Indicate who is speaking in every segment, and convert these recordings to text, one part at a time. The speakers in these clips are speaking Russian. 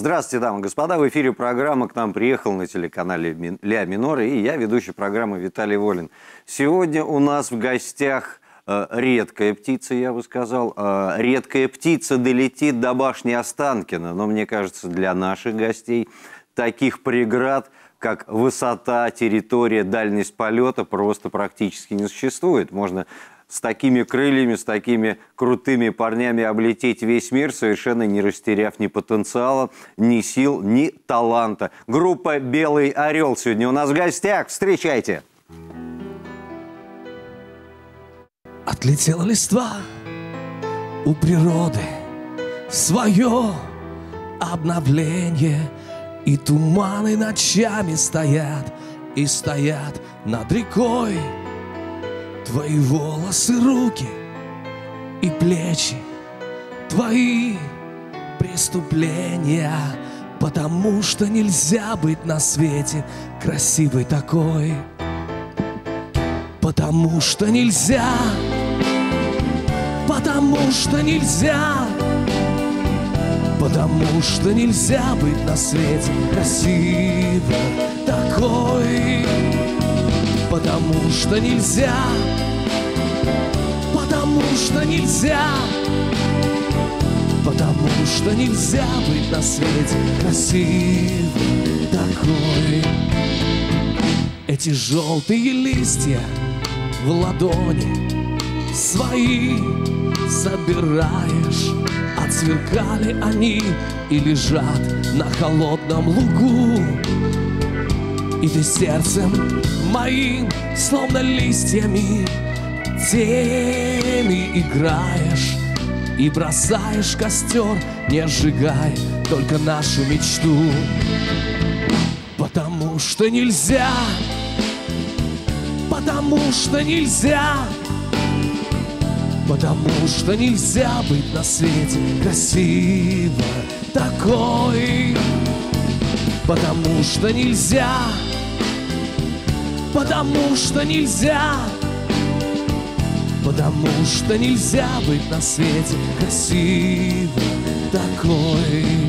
Speaker 1: Здравствуйте, дамы и господа. В эфире программа «К нам приехал» на телеканале «Ля Минор». И я, ведущий программы Виталий Волин. Сегодня у нас в гостях редкая птица, я бы сказал. Редкая птица долетит до башни Останкино. Но мне кажется, для наших гостей таких преград, как высота, территория, дальность полета, просто практически не существует. Можно с такими крыльями, с такими крутыми парнями облететь весь мир, совершенно не растеряв ни потенциала, ни сил, ни таланта. Группа «Белый орел» сегодня у нас в гостях. Встречайте!
Speaker 2: Отлетела листва у природы, свое обновление, и туманы ночами стоят и стоят над рекой. Твои волосы, руки и плечи, твои преступления, потому что нельзя быть на свете красивой такой. Потому что нельзя, потому что нельзя, потому что нельзя быть на свете красивой такой. Потому что нельзя, потому что нельзя, потому что нельзя быть на свете красивой такой. Эти желтые листья в ладони свои собираешь, отсверкали они и лежат на холодном лугу. И ты сердцем моим, словно листьями, теми играешь и бросаешь костер, не сжигай только нашу мечту. Потому что нельзя, потому что нельзя, потому что нельзя быть на свете красивой такой. Потому что нельзя, потому что нельзя, потому что нельзя быть на свете красивой такой.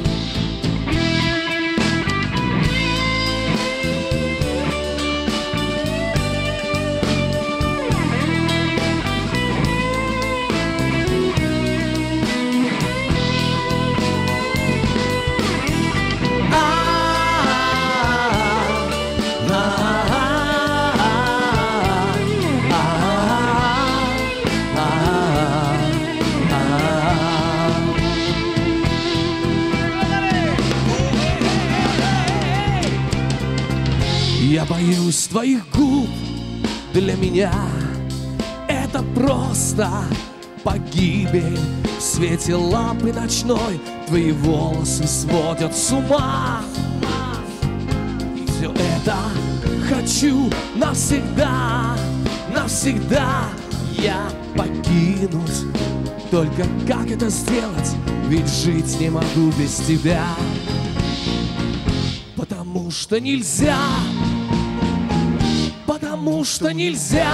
Speaker 2: Я боюсь твоих губ, для меня это просто погибель. В свете лампы ночной твои волосы сводят с ума. И все это хочу навсегда, навсегда я покинуть. Только как это сделать, ведь жить не могу без тебя. Потому что нельзя, потому что нельзя,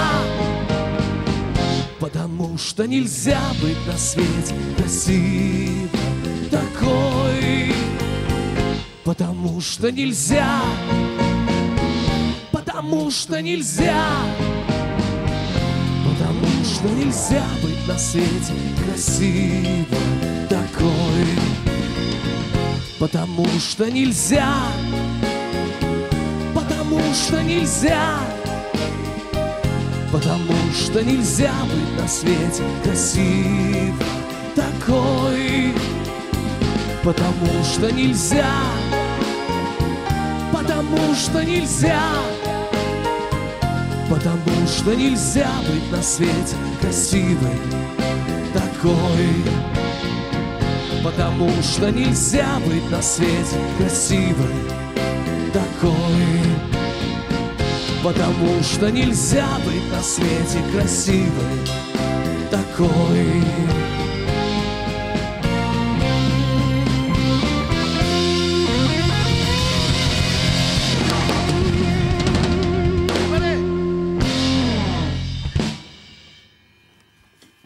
Speaker 2: потому что нельзя быть на свете красивой такой. Потому что нельзя, потому что нельзя, потому что нельзя быть на свете красивой такой. Потому что нельзя, потому что нельзя, потому что нельзя быть на свете красивой такой. Потому что нельзя, потому что нельзя, потому что нельзя быть на свете красивой такой. Потому что нельзя быть на свете красивой такой. Потому что нельзя быть на свете красивой такой.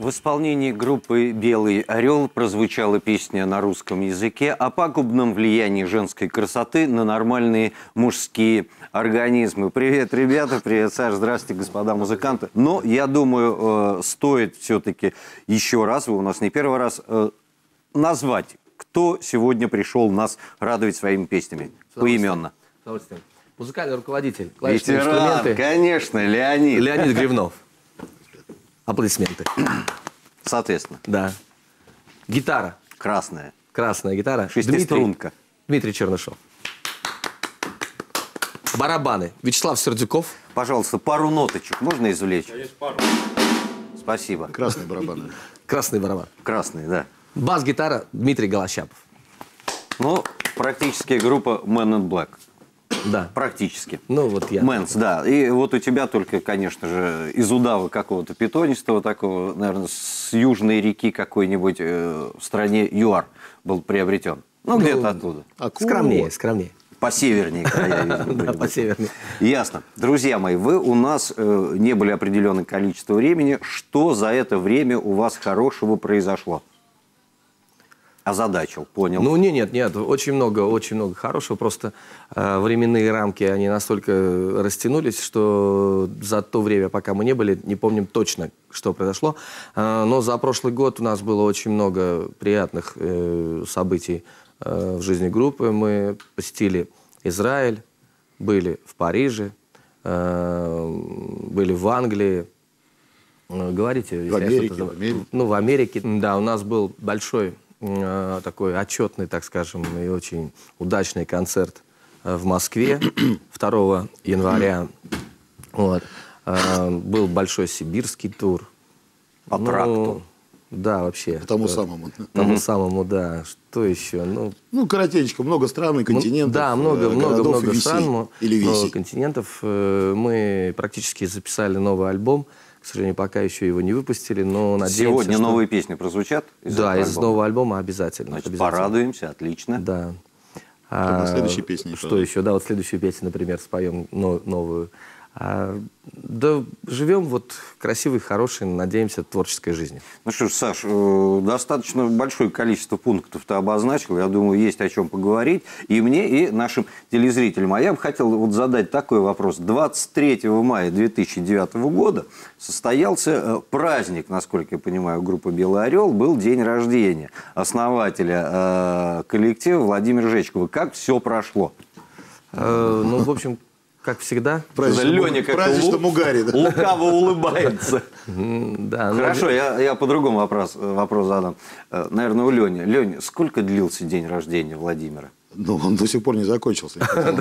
Speaker 1: В исполнении группы «Белый орел» прозвучала песня на русском языке о пагубном влиянии женской красоты на нормальные мужские организмы. Привет, ребята, привет, Саш, здравствуйте, господа музыканты. Но я думаю, стоит все-таки еще раз, вы у нас не первый раз, назвать, кто сегодня пришел нас радовать своими песнями, поименно.
Speaker 2: Музыкальный руководитель, клавишные
Speaker 1: Ветеран,
Speaker 2: инструменты.
Speaker 1: конечно, Леонид.
Speaker 2: Леонид Гривнов. Аплодисменты.
Speaker 1: Соответственно.
Speaker 2: Да. Гитара.
Speaker 1: Красная.
Speaker 2: Красная гитара.
Speaker 1: Шестиструнка.
Speaker 2: Дмитрий Чернышов. Барабаны. Вячеслав Сердюков.
Speaker 1: Пожалуйста, пару ноточек можно извлечь?
Speaker 3: Есть пару.
Speaker 1: Спасибо.
Speaker 3: Красные барабаны.
Speaker 2: Красный барабан.
Speaker 1: Красный, да.
Speaker 2: Бас-гитара Дмитрий Голощапов.
Speaker 1: Ну, практически группа Man in Black.
Speaker 2: Да.
Speaker 1: Практически.
Speaker 2: Ну, вот я.
Speaker 1: Мэнс, да. И вот у тебя только, конечно же, из удава какого-то питонистого, такого, наверное, с южной реки какой-нибудь в стране ЮАР был приобретен. Ну, где-то оттуда.
Speaker 2: Скромнее, скромнее.
Speaker 1: По севернее края, видимо, были.
Speaker 2: Да, по севернее.
Speaker 1: Ясно. Друзья мои, вы у нас не были определенное количество времени. Что за это время у вас хорошего произошло? Озадачил, понял.
Speaker 2: Ну, нет, очень много хорошего. Просто временные рамки, они настолько растянулись, что за то время, пока мы не были, не помним точно, что произошло. Но за прошлый год у нас было очень много приятных событий в жизни группы. Мы посетили Израиль, были в Париже, были в Англии. Говорите.
Speaker 3: В Америке.
Speaker 2: Ну, в Америке. Да, у нас был большой такой отчетный, так скажем, и очень удачный концерт в Москве 2 января. Вот. Был большой сибирский тур.
Speaker 1: По тракту.
Speaker 2: Да, вообще.
Speaker 3: По тому самому.
Speaker 2: Тому самому, да. Что еще?
Speaker 3: Ну, коротенько, много стран и континентов.
Speaker 2: Да, много стран,
Speaker 3: или
Speaker 2: много
Speaker 3: висей.
Speaker 2: континентов. Мы практически записали новый альбом. К сожалению, пока еще его не выпустили, но надеемся,
Speaker 1: Сегодня
Speaker 2: что...
Speaker 1: новые песни прозвучат?
Speaker 2: Да, из нового альбома обязательно.
Speaker 1: Значит,
Speaker 2: обязательно.
Speaker 1: порадуемся, отлично.
Speaker 2: Да.
Speaker 3: следующей песне
Speaker 2: Что еще? Да, вот следующую песню, например, споем новую. Да, живем вот красивой, хорошей, надеемся, творческой жизнью.
Speaker 1: Ну что ж, Саш, достаточно большое количество пунктов ты обозначил. Я думаю, есть о чем поговорить и мне, и нашим телезрителям. А я бы хотел вот задать такой вопрос. 23 мая 2009 года состоялся праздник, насколько я понимаю, группы «Белый орел». Был день рождения основателя коллектива Владимира Жечкова. Как все прошло?
Speaker 2: Ну, в общем... Как всегда.
Speaker 1: Леня как лукаво улыбается.
Speaker 2: Да,
Speaker 1: хорошо, я по-другому вопрос задам. Наверное, у Лени. Лень, сколько длился день рождения Владимира?
Speaker 3: Ну, он до сих пор не закончился.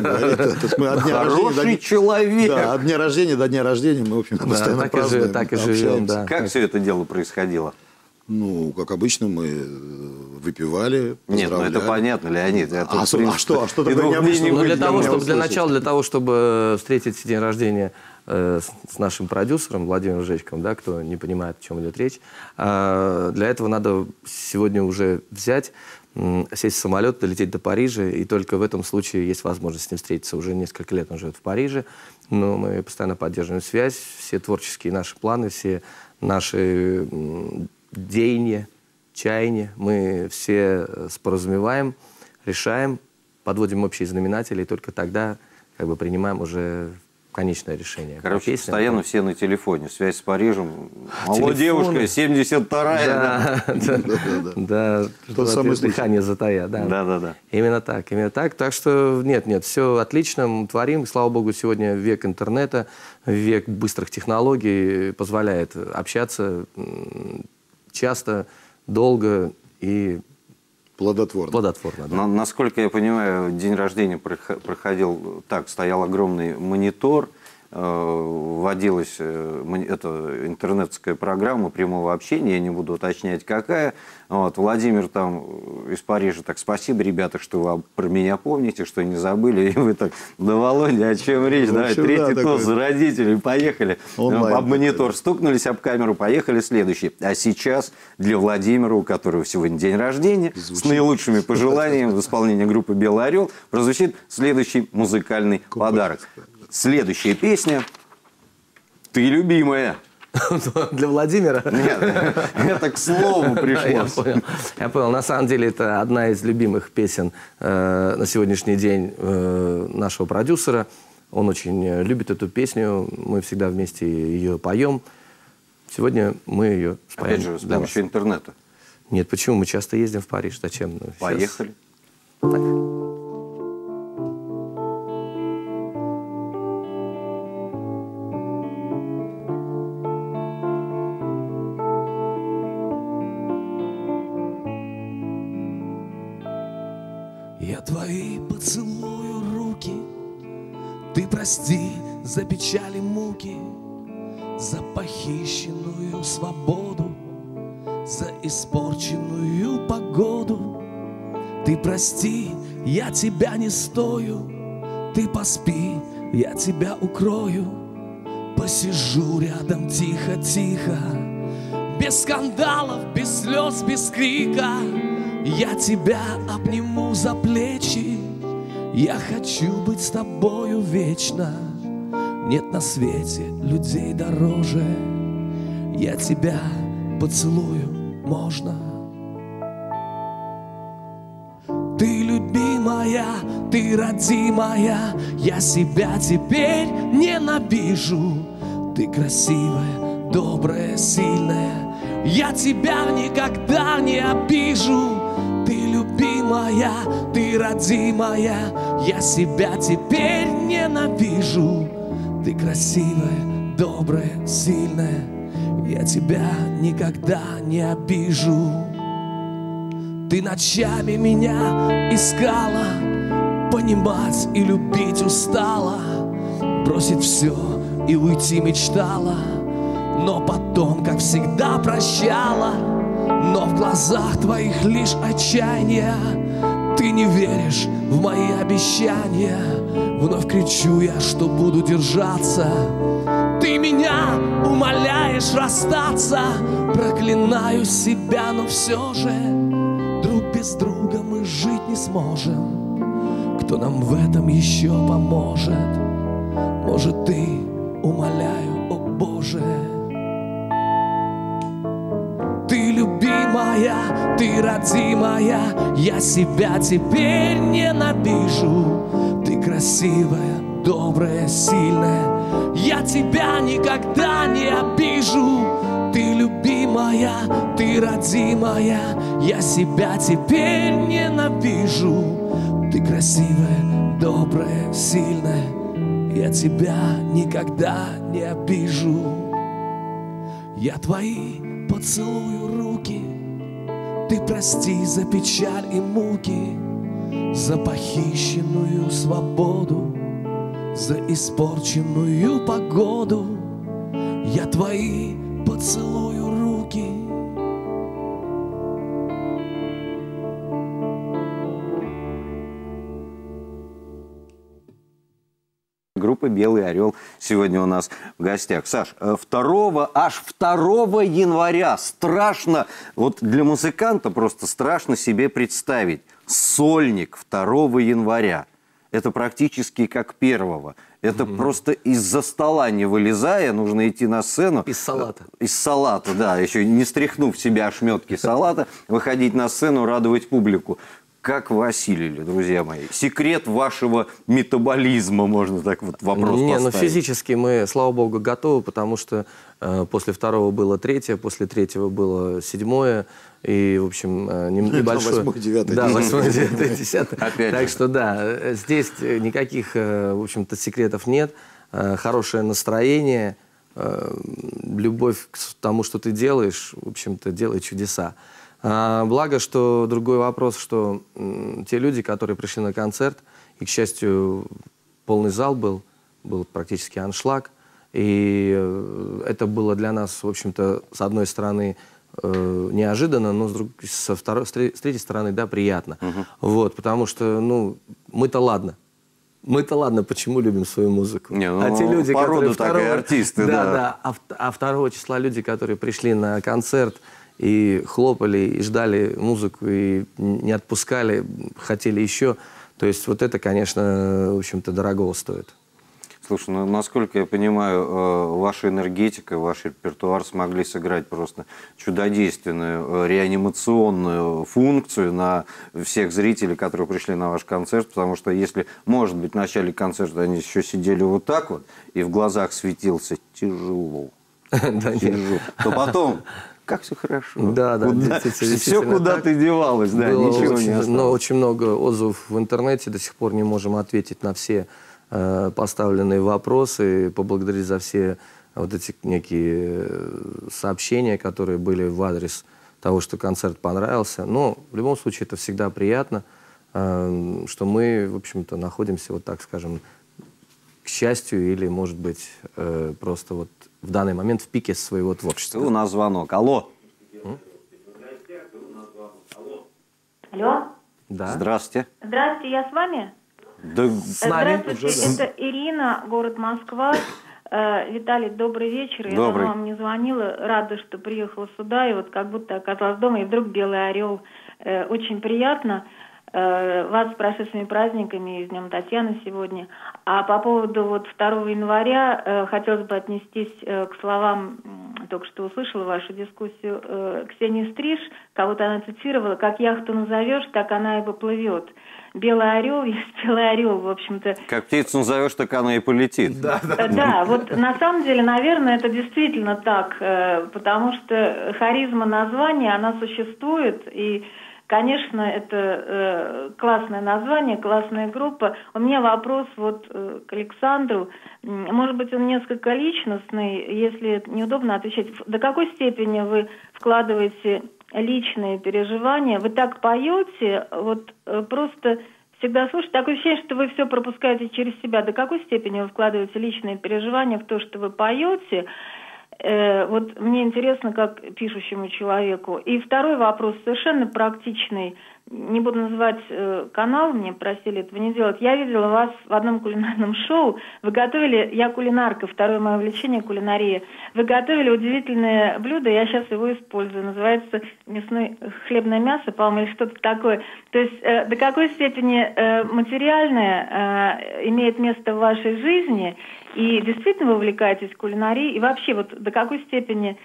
Speaker 1: Хороший человек.
Speaker 3: Да, от дня рождения до дня рождения мы, в общем, постоянно празднуем.
Speaker 2: Так и живем, да.
Speaker 1: Как все это дело происходило?
Speaker 3: Ну, как обычно, мы выпивали,
Speaker 1: Нет, ну это понятно, Леонид.
Speaker 3: А что тогда необычно?
Speaker 2: Для начала, для того, чтобы встретить день рождения с нашим продюсером Владимиром Жечковым, да, кто не понимает, о чем идет речь, для этого надо сегодня уже взять, сесть в самолет, долететь до Парижа, и только в этом случае есть возможность с ним встретиться. Уже несколько лет он живет в Париже, но мы постоянно поддерживаем связь, все творческие наши планы, все наши деяния, чаяния, мы все споразумеваем, решаем, подводим общие знаменатели, и только тогда как бы принимаем уже конечное решение.
Speaker 1: Короче, постоянно все на телефоне. Связь с Парижем. Алло, девушка, 72-я.
Speaker 2: Да, дыхание затая.
Speaker 1: Да.
Speaker 2: Именно так. Так что нет, все отлично, мы творим. Слава богу, сегодня век интернета, век быстрых технологий позволяет общаться часто, долго и плодотворно.
Speaker 1: Да. Насколько я понимаю, день рождения проходил так, стоял огромный монитор, вводилась эта интернетская программа прямого общения, я не буду уточнять какая. Вот, Владимир там из Парижа так: спасибо, ребята, что вы про меня помните, что не забыли. И вы так: да, Володя, о чем речь? Давай, третий тост за родителей, поехали. Об монитор стукнулись, об камеру, поехали следующий. А сейчас для Владимира, у которого сегодня день рождения, с наилучшими пожеланиями в исполнении группы «Белый орел» прозвучит следующий музыкальный подарок. Следующая песня «Ты любимая».
Speaker 2: Для Владимира?
Speaker 1: Нет, это к слову пришлось.
Speaker 2: Я понял. На самом деле это одна из любимых песен на сегодняшний день нашего продюсера. Он очень любит эту песню. Мы всегда вместе ее поем. Сегодня мы ее споем.
Speaker 1: Опять же, с помощью интернета.
Speaker 2: Нет, почему? Мы часто ездим в Париж. Зачем?
Speaker 1: Поехали.
Speaker 2: Так.
Speaker 4: Я твои поцелую руки, ты прости за печали муки, за похищенную свободу, за испорченную погоду. Ты прости, я тебя не стою, ты поспи, я тебя укрою. Посижу рядом тихо-тихо, без скандалов, без слез, без крика. Я тебя обниму за плечи, я хочу быть с тобою вечно. Нет на свете людей дороже, я тебя поцелую, можно? Ты любимая, ты родимая, я себя теперь ненавижу. Ты красивая, добрая, сильная, я тебя никогда не обижу. Ты любимая, ты родимая, я себя теперь ненавижу. Ты красивая, добрая, сильная, я тебя никогда не обижу. Ты ночами меня искала, понимать и любить устала, бросить все и уйти мечтала, но потом, как всегда, прощала. Но в глазах твоих лишь отчаяние, ты не веришь в мои обещания. Вновь кричу я, что буду держаться. Ты меня умоляешь расстаться. Проклинаю себя, но все же друг без друга мы жить не сможем. Кто нам в этом еще поможет? Может, ты, умоляю, о Боже. Ты любимая, ты родимая, я себя теперь ненавижу. Ты красивая, добрая, сильная, я тебя никогда не обижу. Ты любимая, ты родимая, я себя теперь ненавижу. Ты красивая, добрая, сильная, я тебя никогда не обижу. Я твои поцелую руки, ты прости за печаль и муки, за похищенную свободу, за испорченную погоду. Я твои поцелую руки.
Speaker 1: Группа «Белый орел» сегодня у нас в гостях. Саш, аж 2 января страшно, вот для музыканта просто страшно себе представить. Сольник 2 января. Это практически как 1-го. Это просто из-за стола не вылезая, нужно идти на сцену.
Speaker 2: Из салата.
Speaker 1: Из салата, да. Еще не стряхнув в себя ошметки салата, выходить на сцену, радовать публику. Как вы осилили, друзья мои? Секрет вашего метаболизма, можно так вот вопрос поставить.
Speaker 2: Ну физически мы, слава богу, готовы, потому что после 2-го было 3-е, после 3-го было 7-е, и, в общем, небольшое...
Speaker 3: 8-й, 9-й.
Speaker 2: Да, 8-й, 9-й, 10-й.
Speaker 1: Опять
Speaker 2: так
Speaker 1: же.
Speaker 2: что, да, здесь никаких, в общем-то, секретов нет. Хорошее настроение, любовь к тому, что ты делаешь, в общем-то, делает чудеса. Благо, что другой вопрос, что те люди, которые пришли на концерт, и, к счастью, полный зал был практически аншлаг, и это было для нас, в общем-то, с одной стороны неожиданно, но с третьей стороны, да, приятно. Вот, потому что, ну, мы-то ладно. Мы-то ладно, почему любим свою музыку.
Speaker 1: Не, ну,
Speaker 2: а те люди, которые
Speaker 1: артисты, да.
Speaker 2: А 2 числа люди, которые пришли на концерт, и хлопали, и ждали музыку, и не отпускали, хотели еще. То есть вот это, конечно, в общем-то, дорого стоит.
Speaker 1: Слушай, ну, насколько я понимаю, ваша энергетика, ваш репертуар смогли сыграть просто чудодейственную реанимационную функцию на всех зрителей, которые пришли на ваш концерт, потому что если, может быть, в начале концерта они еще сидели вот так вот, и в глазах светился тяжело, то потом... Как все хорошо.
Speaker 2: Да, да.
Speaker 1: Все куда-то девалось, да, ничего не осталось.
Speaker 2: Но очень много отзывов в интернете, до сих пор не можем ответить на все поставленные вопросы, поблагодарить за все вот эти некие сообщения, которые были в адрес того, что концерт понравился. Но в любом случае это всегда приятно, что мы, в общем-то, находимся, вот так скажем, к счастью, или, может быть, просто вот в данный момент в пике своего творчества.
Speaker 1: У нас звонок. Алло.
Speaker 5: Алло.
Speaker 2: Да.
Speaker 1: Здравствуйте.
Speaker 5: Здравствуйте, я с вами?
Speaker 1: Да,
Speaker 2: с нами?
Speaker 5: Здравствуйте, это Ирина, город Москва. Виталий, добрый вечер. Я давно вам не звонила, рада, что приехала сюда, и вот как будто оказалась дома, и вдруг «Белый орел». Очень приятно. Вас с прошедшими праздниками и с Днем Татьяны сегодня. А по поводу вот 2 января хотелось бы отнестись к словам, только что услышала вашу дискуссию, Ксении Стриж, кого-то она цитировала: «Как яхту назовешь, так она и поплывет». Белый орел есть белый орел, в общем-то.
Speaker 1: Как птицу назовешь, так она и полетит.
Speaker 5: Да, вот на самом деле, наверное, это действительно так, потому что харизма названия, она существует, и, конечно, это классное название, классная группа. У меня вопрос вот к Александру. Может быть, он несколько личностный, если неудобно отвечать. До какой степени вы вкладываете личные переживания? Вы так поете, вот просто всегда слушаю. Такое ощущение, что вы все пропускаете через себя. До какой степени вы вкладываете личные переживания в то, что вы поете? Вот мне интересно, как пишущему человеку. И второй вопрос, совершенно практичный. Не буду называть канал, мне просили этого не делать. Я видела вас в одном кулинарном шоу. Вы готовили, я кулинарка, второе мое увлечение — кулинария. Вы готовили удивительное блюдо, я сейчас его использую. Называется хлебное мясо, по-моему, или что-то такое. То есть до какой степени материальное имеет место в вашей жизни, и действительно вы увлекаетесь кулинарией, и вообще вот до какой степени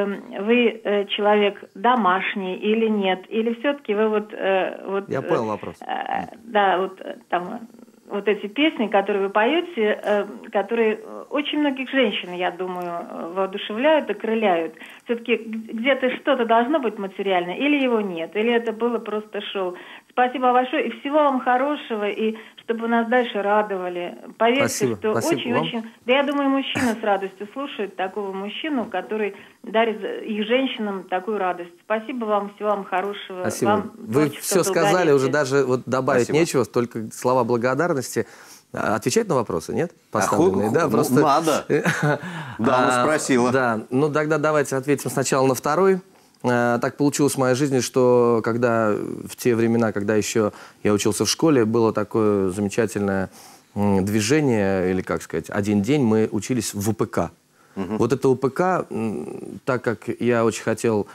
Speaker 5: вы человек домашний или нет, или все-таки вы вот...
Speaker 2: Я понял вопрос.
Speaker 5: Да, вот там вот эти песни, которые вы поете, которые очень многих женщин, я думаю, воодушевляют, окрыляют. Все-таки где-то что-то должно быть материальное, или его нет, или это было просто шоу. Спасибо большое, и всего вам хорошего, и чтобы вы нас дальше радовали. Поверьте, что очень-очень... Да, я думаю, мужчины с радостью слушают такого мужчину, который дарит их женщинам такую радость. Спасибо вам, всего вам хорошего.
Speaker 2: Спасибо.
Speaker 5: Вам
Speaker 2: вы все сказали, уже даже вот добавить
Speaker 1: Спасибо.
Speaker 2: нечего, только слова благодарности. Отвечать на вопросы, нет? Поставленные, да? Просто...
Speaker 1: Надо. Да, она спросила.
Speaker 2: Да, ну тогда давайте ответим сначала на второй. Так получилось в моей жизни, что когда в те времена, когда еще я учился в школе, было такое замечательное движение, или как сказать, один день мы учились в ВПК. Вот это ВПК, так как я очень хотел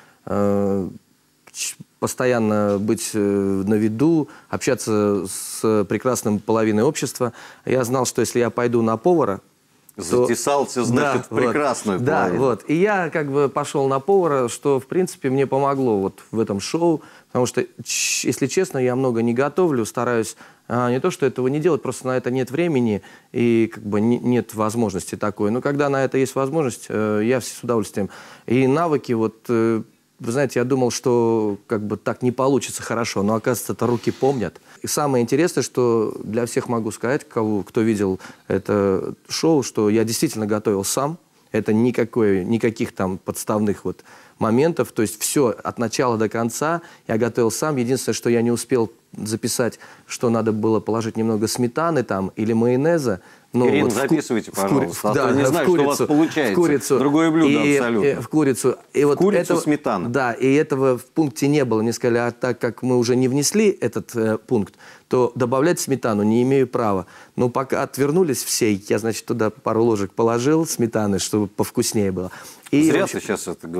Speaker 2: постоянно быть на виду, общаться с прекрасным половиной общества, я знал, что если я пойду на повара,
Speaker 1: затесался, значит,
Speaker 2: да,
Speaker 1: в прекрасную половину.
Speaker 2: Да, вот. И я как бы пошел на повара, что, в принципе, мне помогло вот в этом шоу, потому что, если честно, я много не готовлю, стараюсь не то, что этого не делать, просто на это нет времени и как бы нет возможности такой. Но когда на это есть возможность, я с удовольствием. И навыки, вот, вы знаете, я думал, что как бы так не получится хорошо, но, оказывается, это руки помнят. И самое интересное, что для всех могу сказать, кто видел это шоу, что я действительно готовил сам. Это никаких там подставных вот моментов. То есть все от начала до конца я готовил сам. Единственное, что я не успел записать, что надо было положить немного сметаны там или майонеза. Но
Speaker 1: Ирина,
Speaker 2: вот
Speaker 1: записывайте, пожалуйста. А то не знаю, что у вас получается.
Speaker 2: В курицу.
Speaker 1: Другое блюдо абсолютно.
Speaker 2: В курицу. И вот
Speaker 1: курицу сметана.
Speaker 2: Да, и этого в пункте не было. Мне сказали, а так как мы уже не внесли этот пункт, то добавлять сметану не имею права. Но пока отвернулись все, я, значит, туда пару ложек положил сметаны, чтобы повкуснее было. И,
Speaker 1: зря
Speaker 2: общем,
Speaker 1: ты сейчас это говоришь.
Speaker 2: Ну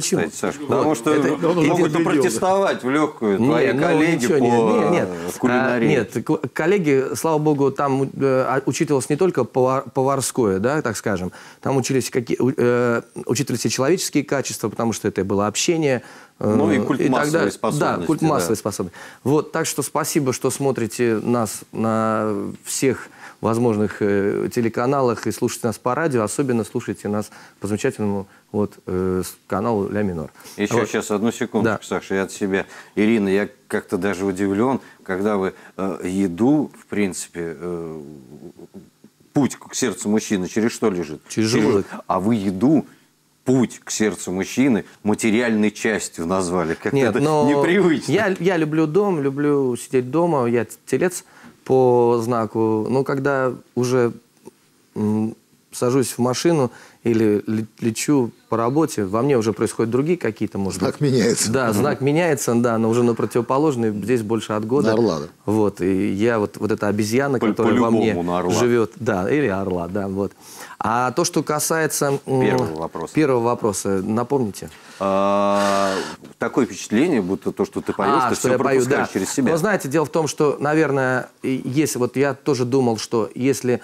Speaker 2: почему?
Speaker 1: кстати, Саша, потому что
Speaker 3: он уже
Speaker 1: могут
Speaker 3: победил.
Speaker 1: протестовать в легкую твои коллеги по кулинарии.
Speaker 2: Нет, коллеги, слава богу, там учитывалось не только поварское, да, так скажем, там учитывались и человеческие качества, потому что это было общение.
Speaker 1: Ну и культ массовой способности.
Speaker 2: Да, культ массовой способности. Вот, так что спасибо, что смотрите нас на всех возможных телеканалах и слушайте нас по радио, особенно слушайте нас по замечательному каналу «Ля минор».
Speaker 1: Еще
Speaker 2: вот.
Speaker 1: сейчас, одну секундочку, да. Саша, я от себя. Ирина, я как-то даже удивлен, когда вы еду, в принципе, путь к сердцу мужчины через что лежит?
Speaker 2: Через желудок.
Speaker 1: А вы еду... Путь к сердцу мужчины материальной частью назвали. Как это непривычно.
Speaker 2: Я люблю дом, люблю сидеть дома. Я телец по знаку. Но когда уже сажусь в машину или лечу по работе, во мне уже происходят другие какие-то, может быть.
Speaker 3: Знак меняется.
Speaker 2: Да, знак меняется, да, но уже на противоположный. Здесь больше от года.
Speaker 3: На орла, да.
Speaker 2: Вот, и я вот эта обезьяна, которая во мне живет. Да, или орла, да, вот. А то, что касается первого вопроса, напомните.
Speaker 1: Такое впечатление, будто то, что ты поешь, ты все пропускаешь через себя.
Speaker 2: Но знаете, дело в том, что, наверное, если вот я тоже думал, что если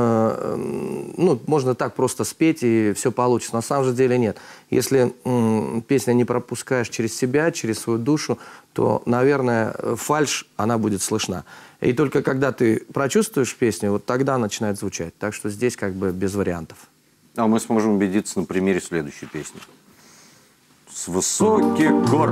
Speaker 2: можно так просто спеть и все получится, на самом же деле нет. Если песня не пропускаешь через себя, через свою душу, то, наверное, фальшь, она будет слышна. И только когда ты прочувствуешь песню, вот тогда начинает звучать. Так что здесь как бы без вариантов.
Speaker 1: А мы сможем убедиться на примере следующей песни. С высоких гор.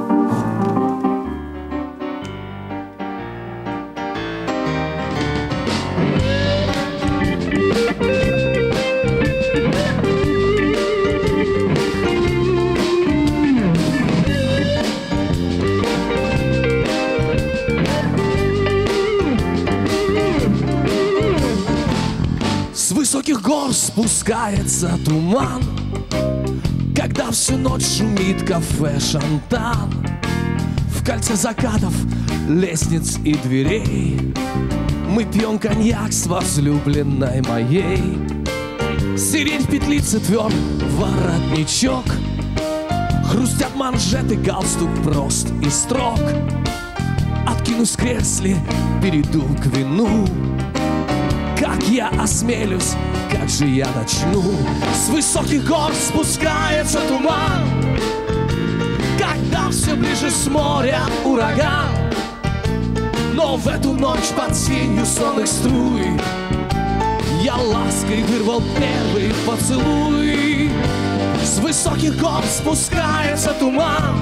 Speaker 4: С высоких гор спускается туман, когда всю ночь шумит кафе «Шантан». В кольце закатов, лестниц и дверей мы пьем коньяк с возлюбленной моей. Сирень в петлице, тверд воротничок, хрустят манжеты, галстук прост и строг. Откинусь в кресле, перейду к вину. Как я осмелюсь, как же я начну? С высоких гор спускается туман, когда все ближе с моря ураган. Но в эту ночь под сенью сонных струй я лаской вырвал первый поцелуй. С высоких гор спускается туман,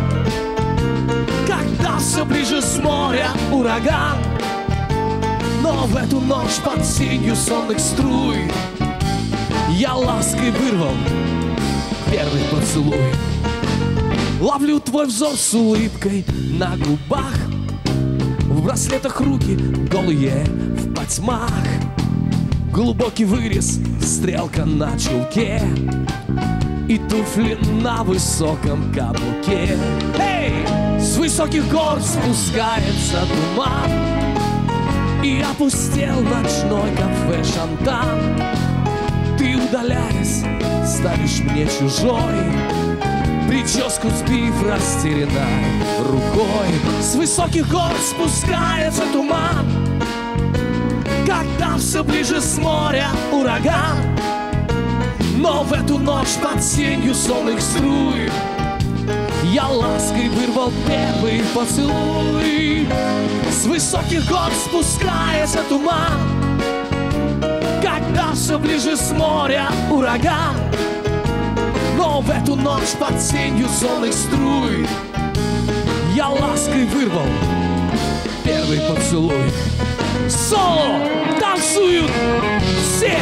Speaker 4: когда все ближе с моря ураган. Но в эту ночь под сенью сонных струй я лаской вырвал первый поцелуй. Ловлю твой взор с улыбкой на губах, в браслетах руки голые в потьмах. Глубокий вырез, стрелка на чулке и туфли на высоком каблуке. Эй! С высоких гор спускается туман, и опустел ночной кафе «Шантан». Ты, удаляясь, станешь мне чужой, прическу сбив растерянной рукой. С высоких гор спускается туман, когда все ближе с моря ураган. Но в эту ночь под сенью сонных струй я лаской вырвал первый поцелуй. С высоких гор спускается туман, когда все ближе с моря ураган. Но в эту ночь под сенью сонных струй я лаской вырвал первый поцелуй. Соло! Танцуют все!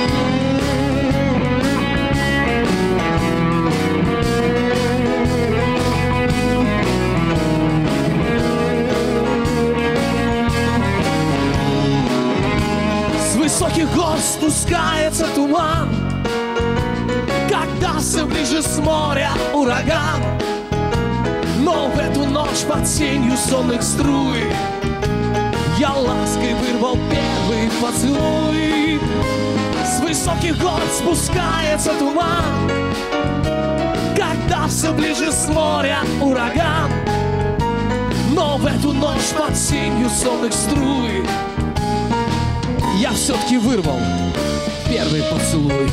Speaker 4: С высоких гор спускается туман, когда все ближе с моря ураган. Но в эту ночь под сенью сонных струй я лаской вырвал первый поцелуй. С высоких гор спускается туман, Да, все ближе с моря ураган, но в эту ночь под сенью сонных струй я все-таки вырвал первый поцелуй.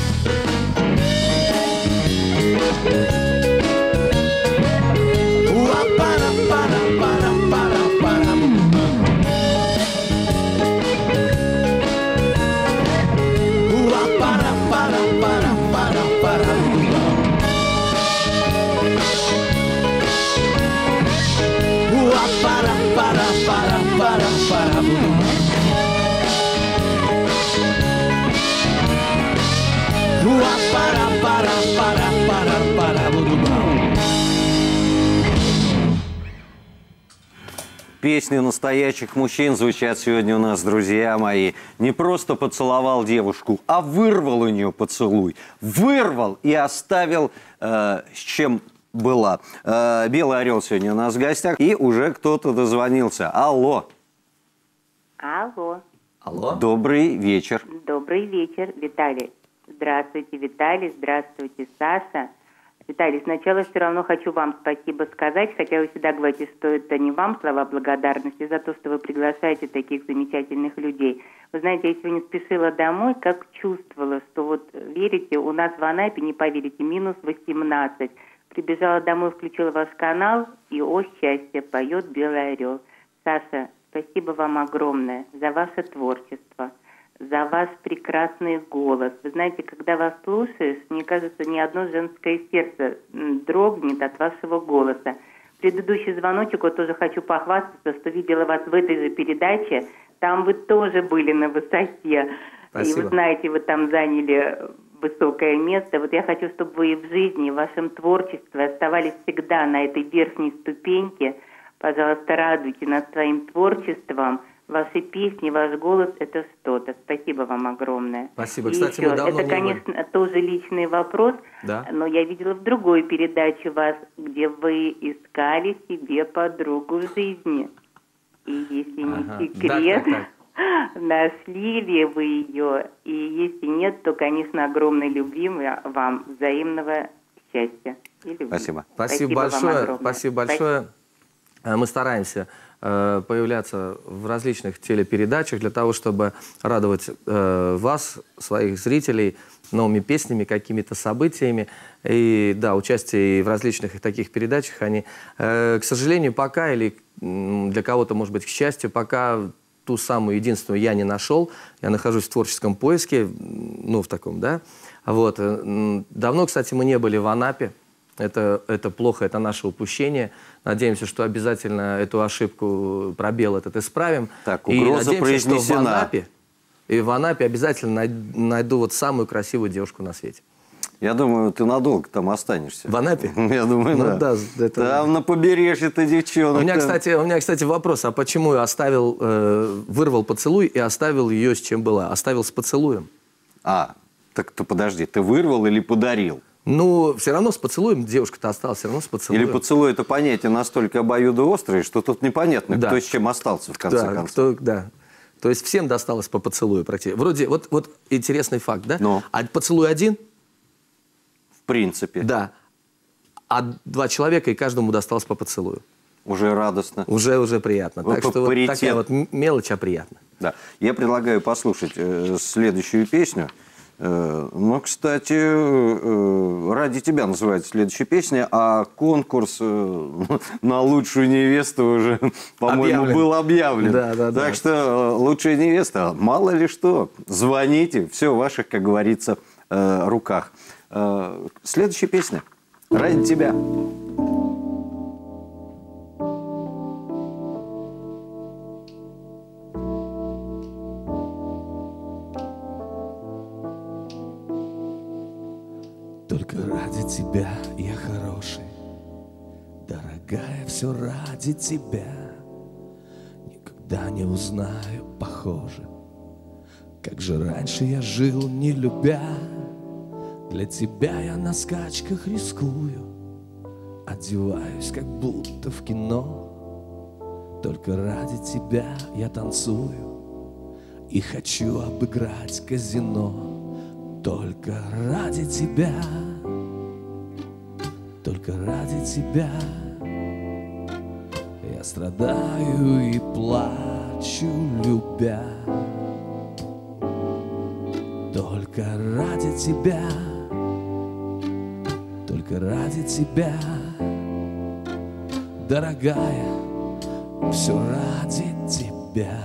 Speaker 1: Песни настоящих мужчин звучат сегодня у нас, друзья мои. Не просто поцеловал девушку, а вырвал у нее поцелуй. Вырвал и оставил с чем была. Белый орел сегодня у нас в гостях. И уже кто-то дозвонился. Алло.
Speaker 6: Алло.
Speaker 2: Алло.
Speaker 1: Добрый вечер.
Speaker 6: Добрый вечер, Виталий. Здравствуйте, Виталий. Здравствуйте, Саша. Виталий, сначала все равно хочу вам спасибо сказать, хотя вы всегда говорите, что это не вам слова благодарности за то, что вы приглашаете таких замечательных людей. Вы знаете, я сегодня спешила домой, как чувствовала, что вот, верите, у нас в Анапе, не поверите, минус 18. Прибежала домой, включила ваш канал, и, о счастье, поет «Белый орел». Саша, спасибо вам огромное за ваше творчество, за ваш прекрасный голос. Вы знаете, когда вас слушаешь, мне кажется, ни одно женское сердце дрогнет от вашего голоса. Предыдущий звоночек, вот тоже хочу похвастаться, что видела вас в этой же передаче. Там вы тоже были на высоте.
Speaker 2: Спасибо.
Speaker 6: И вы знаете, вы там заняли высокое место. Вот я хочу, чтобы вы и в жизни, в вашем творчестве оставались всегда на этой верхней ступеньке. Пожалуйста, радуйте нас своим творчеством. Ваши песни, ваш голос – это что-то. Спасибо вам огромное.
Speaker 2: Спасибо.
Speaker 6: И
Speaker 2: Кстати,
Speaker 6: еще,
Speaker 2: мы давно
Speaker 6: это, конечно, тоже личный вопрос,
Speaker 2: да?
Speaker 6: но я видела в другой передаче вас, где вы искали себе подругу в жизни. И если не секрет, нашли ли вы ее? И если нет, то, конечно, огромной любви вам, взаимного счастья и любви.
Speaker 1: Спасибо.
Speaker 2: Спасибо большое. Спасибо большое. Мы стараемся появляться в различных телепередачах для того, чтобы радовать вас, своих зрителей, новыми песнями, какими-то событиями. И да, участие в различных таких передачах, они, к сожалению, пока, или для кого-то, может быть, к счастью, пока ту самую единственную я не нашел. Я нахожусь в творческом поиске, ну, в таком, да. Вот. Давно, кстати, мы не были в Анапе. Это плохо, это наше упущение. Надеемся, что обязательно эту ошибку, пробел этот исправим.
Speaker 1: Так, угроза произнесена.
Speaker 2: Что в Анапе обязательно найду вот самую красивую девушку на свете.
Speaker 1: Я думаю, ты надолго там останешься.
Speaker 2: В Анапе?
Speaker 1: Я думаю,
Speaker 2: ну,
Speaker 1: да.
Speaker 2: Это...
Speaker 1: Там на побережье-то девчонок.
Speaker 2: У меня, кстати, вопрос. А почему я вырвал поцелуй и оставил ее с чем была? Оставил с поцелуем.
Speaker 1: Так ты подожди, ты вырвал или подарил?
Speaker 2: Ну, все равно с поцелуем, девушка-то осталась все равно с поцелуем.
Speaker 1: Или поцелуй – это понятие настолько обоюдоострое, что тут непонятно,
Speaker 2: да.
Speaker 1: кто с чем остался в конце концов.
Speaker 2: Да. То есть всем досталось по поцелую практически. Вроде, вот интересный факт, да?
Speaker 1: Но.
Speaker 2: А поцелуй один?
Speaker 1: В принципе.
Speaker 2: Да. А 2 человека, и каждому досталось по поцелую.
Speaker 1: Уже радостно.
Speaker 2: Уже приятно. Так что вот такая вот мелочь, а приятно.
Speaker 1: Да. Я предлагаю послушать следующую песню. Ну, кстати, ради тебя называется следующая песня, а конкурс на лучшую невесту уже, по-моему, был объявлен.
Speaker 2: Да.
Speaker 1: Так что лучшая невеста, мало ли что, звоните, все в ваших, как говорится, руках. Следующая песня «Ради тебя».
Speaker 4: Только ради тебя я хороший, дорогая, все ради тебя. Никогда не узнаю, похоже, как же раньше я жил, не любя. Для тебя я на скачках рискую, одеваюсь, как будто в кино. Только ради тебя я танцую и хочу обыграть казино. Только ради тебя только ради тебя. Я страдаю и плачу, любя. Только ради тебя, только ради тебя, дорогая, все ради тебя.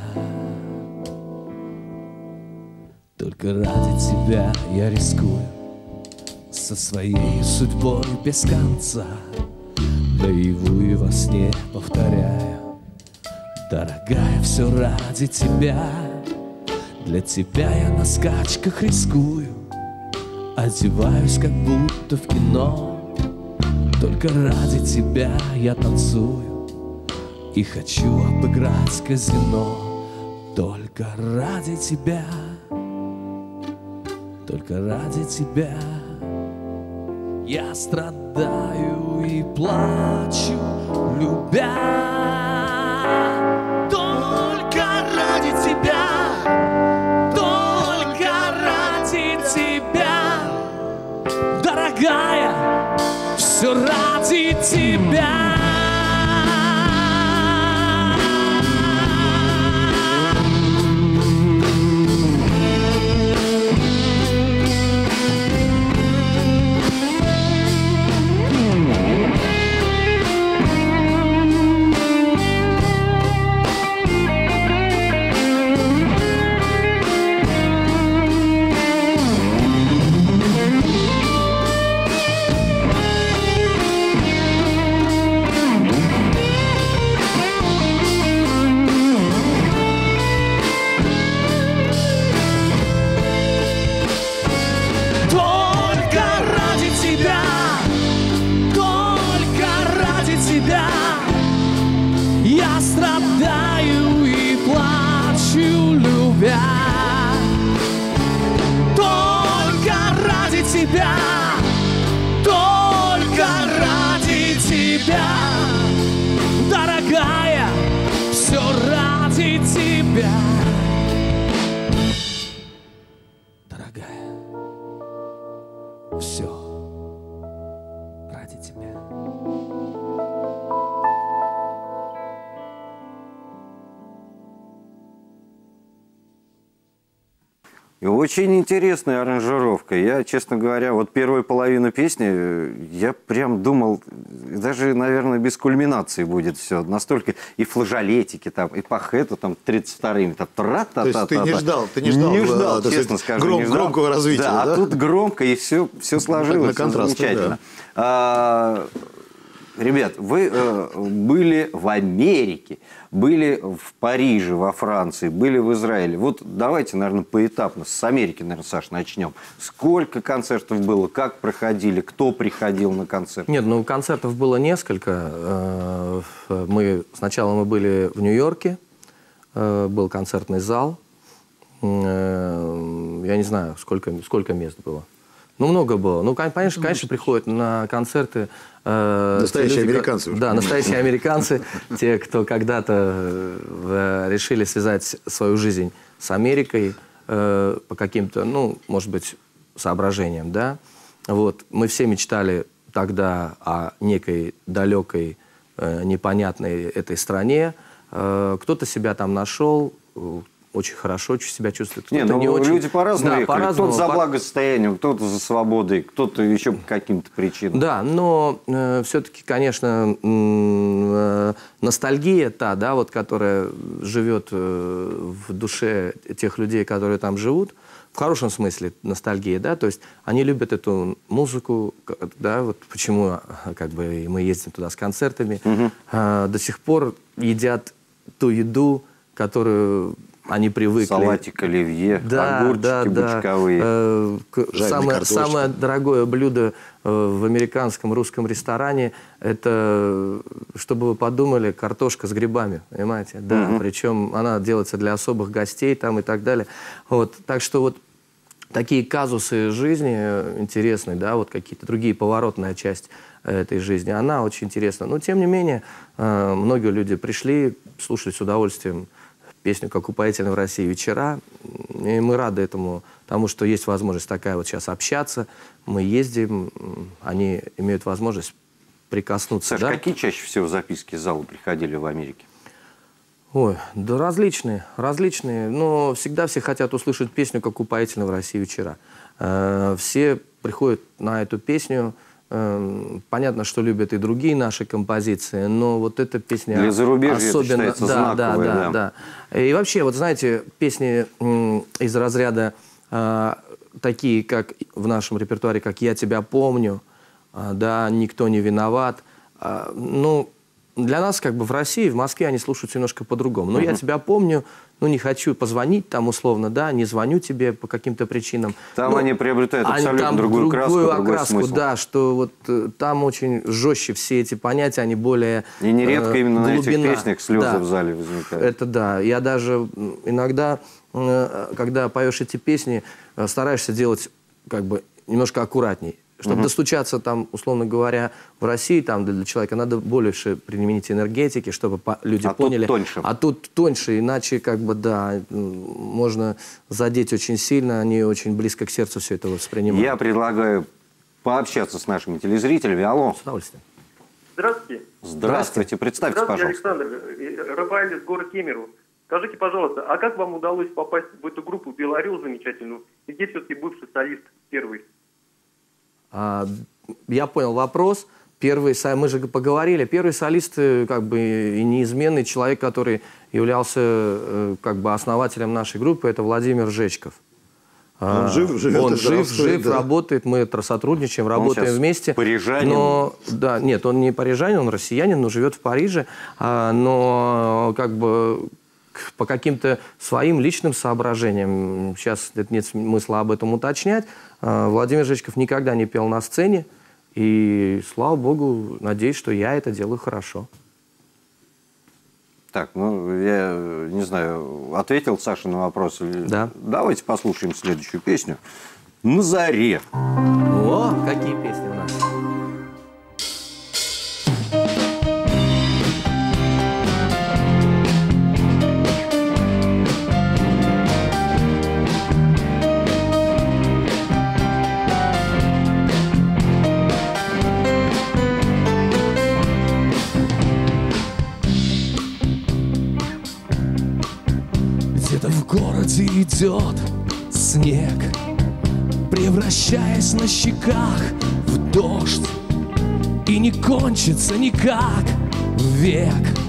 Speaker 4: Только ради тебя я рискую со своей судьбой без конца. Наяву и во сне повторяю: дорогая, все ради тебя. Для тебя я на скачках рискую, одеваюсь, как будто в кино. Только ради тебя я танцую и хочу обыграть казино. Только ради тебя, только ради тебя я страдаю и плачу, любя. Только ради тебя, только ради тебя, дорогая, все ради тебя. Я страдаю и плачу, любя. Только ради тебя, только ради тебя, дорогая, все ради тебя. Дорогая, все ради тебя.
Speaker 1: И очень интересная аранжировка. Я, честно говоря, вот первую половину песни, я прям думал, даже, наверное, без кульминации будет все. Настолько и флажолетики, там, и по хэту, там, 32-ми, там, тра-та-та-та.
Speaker 3: То есть ты не ждал,
Speaker 1: не ждал, честно скажу, не ждал.
Speaker 3: Громкого развития, да?
Speaker 1: А тут громко, и все сложилось, все замечательно. Да. Ребят, вы были в Америке, были в Париже, во Франции, были в Израиле. Вот давайте, наверное, поэтапно. С Америки, наверное, Саш, начнем. Сколько концертов было, как проходили, кто приходил на концерт?
Speaker 2: Нет, ну концертов было несколько. Сначала мы были в Нью-Йорке, был концертный зал. Я не знаю, сколько мест было. Ну, много было. Ну, конечно, приходят на концерты...
Speaker 3: настоящие американцы.
Speaker 2: Да, настоящие американцы. Те, кто когда-то решили связать свою жизнь с Америкой по каким-то, ну, может быть, соображениям, да. Вот. Мы все мечтали тогда о некой далекой, непонятной этой стране. Кто-то себя там нашел, очень хорошо себя чувствует.
Speaker 1: Не, ну, не очень. Люди по-разному ехали. Кто-то за благосостоянием, кто-то за свободой, кто-то еще по каким-то причинам.
Speaker 2: Да, но все-таки, конечно, ностальгия та, да, вот, которая живет в душе тех людей, которые там живут, в хорошем смысле ностальгия, да, то есть они любят эту музыку, да, вот почему как бы мы ездим туда с концертами, до сих пор едят ту еду, которую они привыкли.
Speaker 1: Салатик оливье, огурчики бочковые.
Speaker 2: Самое дорогое блюдо в американском русском ресторане – это, чтобы вы подумали, картошка с грибами, понимаете? Да, причем она делается для особых гостей там и так далее. Вот, так что вот такие казусы жизни интересные, да, вот какие-то другие, поворотная часть этой жизни, она очень интересна. Но, тем не менее, многие люди пришли слушать с удовольствием песню «Как упоительны в России вечера». И мы рады этому, потому что есть возможность такая вот сейчас общаться. Мы ездим, они имеют возможность прикоснуться.
Speaker 1: Саш,
Speaker 2: да?
Speaker 1: какие чаще всего записки из зала приходили в Америке?
Speaker 2: Ой, да различные. Но всегда все хотят услышать песню, как «Упоительно в России вечера». Все приходят на эту песню. Понятно, что любят и другие наши композиции, но вот эта песня
Speaker 1: для зарубежья
Speaker 2: особенно...
Speaker 1: это считается знаковой,
Speaker 2: да. И вообще, вот знаете, песни из разряда такие, как в нашем репертуаре, как «Я тебя помню», да, «Никто не виноват». Ну, для нас, как бы в России, в Москве они слушаются немножко по-другому. Но «Я тебя помню», ну, не хочу позвонить там условно, да, не звоню тебе по каким-то причинам.
Speaker 1: Там они приобретают абсолютно другую краску, другой смысл.
Speaker 2: Да, что вот там очень жестче все эти понятия, они более
Speaker 1: и нередко именно
Speaker 2: глубина.
Speaker 1: На этих песнях слезы
Speaker 2: да,
Speaker 1: в зале возникают.
Speaker 2: Это да. Я даже иногда, когда поешь эти песни, стараешься делать как бы немножко аккуратней. Чтобы достучаться там, условно говоря, в России там для человека надо больше применить энергетики, чтобы люди поняли.
Speaker 1: Тут тоньше.
Speaker 2: А тут тоньше, иначе как бы да, можно задеть очень сильно, они очень близко к сердцу все это воспринимают.
Speaker 1: Я предлагаю пообщаться с нашими телезрителями. Алло.
Speaker 2: С удовольствием.
Speaker 7: Здравствуйте.
Speaker 1: Здравствуйте. Представьте,
Speaker 7: Здравствуйте,
Speaker 1: пожалуйста.
Speaker 7: Александр. Рафаэль, город Кемерово. Скажите, пожалуйста, а как вам удалось попасть в эту группу «Белорил» замечательную? И где все-таки бывший солист первый?
Speaker 2: Я понял вопрос. Мы же поговорили. Первый солист, как бы, и неизменный человек, который являлся, как бы, основателем нашей группы, это Владимир Жечков.
Speaker 3: Он жив, живет.
Speaker 2: Он жив, да. Работает, мы сотрудничаем, работаем вместе.
Speaker 1: Парижанин?
Speaker 2: Но, да, нет, он не парижанин, он россиянин, но живет в Париже. Но, как бы, по каким-то своим личным соображениям, сейчас нет смысла об этом уточнять, Владимир Жечков никогда не пел на сцене, и, слава богу, надеюсь, что я это делаю хорошо.
Speaker 1: Так, ну, я не знаю, ответил Саша на вопрос?
Speaker 2: Да.
Speaker 1: Давайте послушаем следующую песню. «На заре».
Speaker 2: О, какие песни у нас.
Speaker 4: Где-то в городе идет снег, превращаясь на щеках в дождь, и не кончится никак век,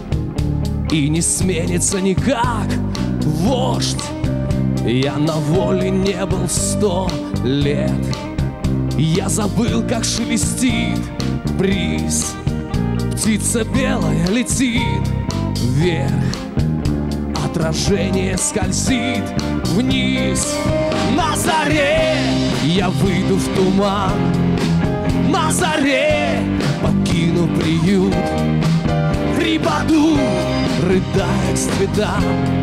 Speaker 4: и не сменится никак вождь. Я на воле не был 100 лет, я забыл, как шелестит бриз, птица белая летит вверх, отражение скользит вниз. На заре я выйду в туман, на заре покину приют, припаду, рыдая к цветам,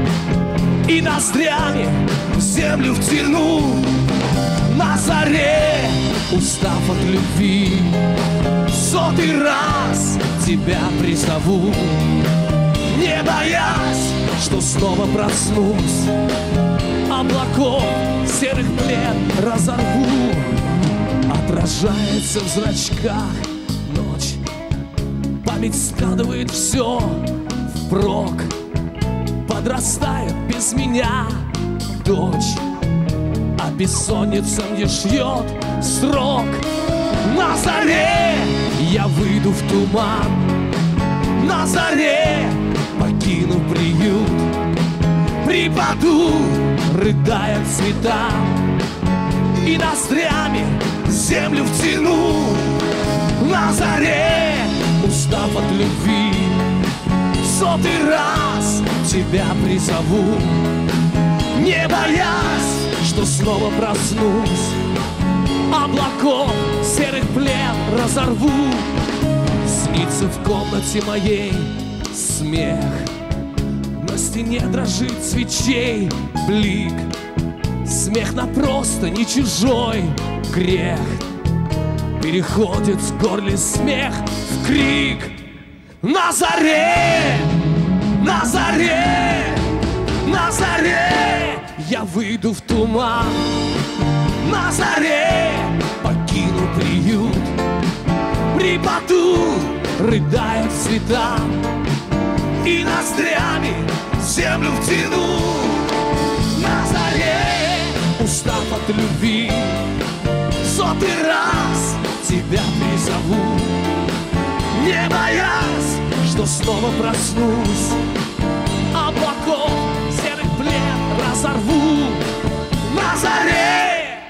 Speaker 4: и ноздрями в землю втяну. На заре, устав от любви, 100-й раз тебя призову, не боясь, что снова проснусь, облаков серых плен разорву. Отражается в зрачках ночь, память складывает все впрок, подрастает без меня дочь, а бессонница мне шьет срок. На заре я выйду в туман, на заре покину приют, припаду, рыдая к цветам, и ноздрями землю втяну. На заре, устав от любви, 100-й раз тебя призову, не боясь, что снова проснусь, облаков серых плен разорву. Снится в комнате моей смех, на стене дрожит свечей блик, смех на просто не чужой грех, переходит в горле смех в крик. На заре, на заре, на заре я выйду в туман, на заре покину приют, припаду, рыдает цвета, и ноздрями землю втяну. На заре, устав от любви, сотый раз тебя призову, не боясь, что снова проснусь, облаков серых плед разорву. На заре.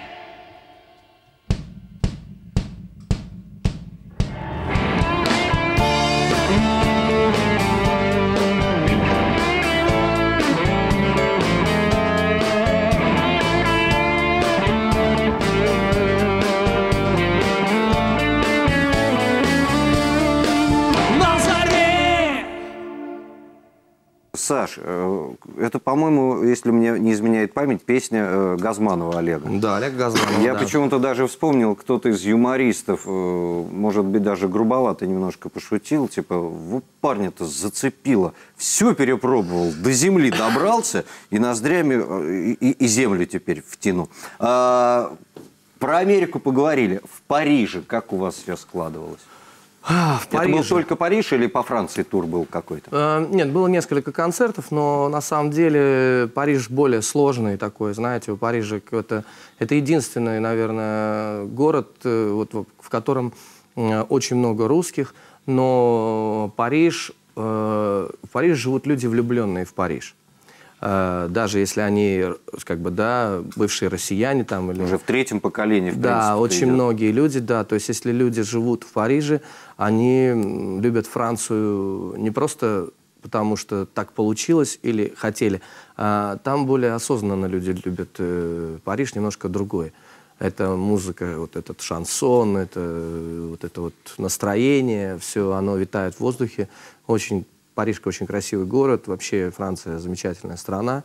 Speaker 1: Саш, это, по-моему, если мне не изменяет память, песня Газманова Олега.
Speaker 2: Да, Олег Газманов.
Speaker 1: Я
Speaker 2: да.
Speaker 1: почему-то даже вспомнил, кто-то из юмористов, может быть, даже грубовато немножко пошутил, типа, вот парня-то зацепило, все перепробовал, до земли добрался, и ноздрями, и землю теперь втяну. Про Америку поговорили. В Париже как у вас все складывалось?
Speaker 2: В Париже.
Speaker 1: Это был только Париж или по Франции тур был какой-то?
Speaker 2: Нет, было несколько концертов, но на самом деле Париж более сложный такой, знаете, у Парижа это единственный, наверное, город, вот, в котором очень много русских, но в Париже живут люди, влюбленные в Париж. Даже если они, как бы, да, бывшие россияне там или...
Speaker 1: Уже в третьем поколении, в принципе.
Speaker 2: Да, очень
Speaker 1: идет.
Speaker 2: многие люди, да. То есть, если люди живут в Париже, они любят Францию не просто потому, что так получилось или хотели. А там более осознанно люди любят Париж, немножко другой. Это музыка, вот этот шансон, это вот настроение, все оно витает в воздухе. Париж очень красивый город, вообще Франция замечательная страна.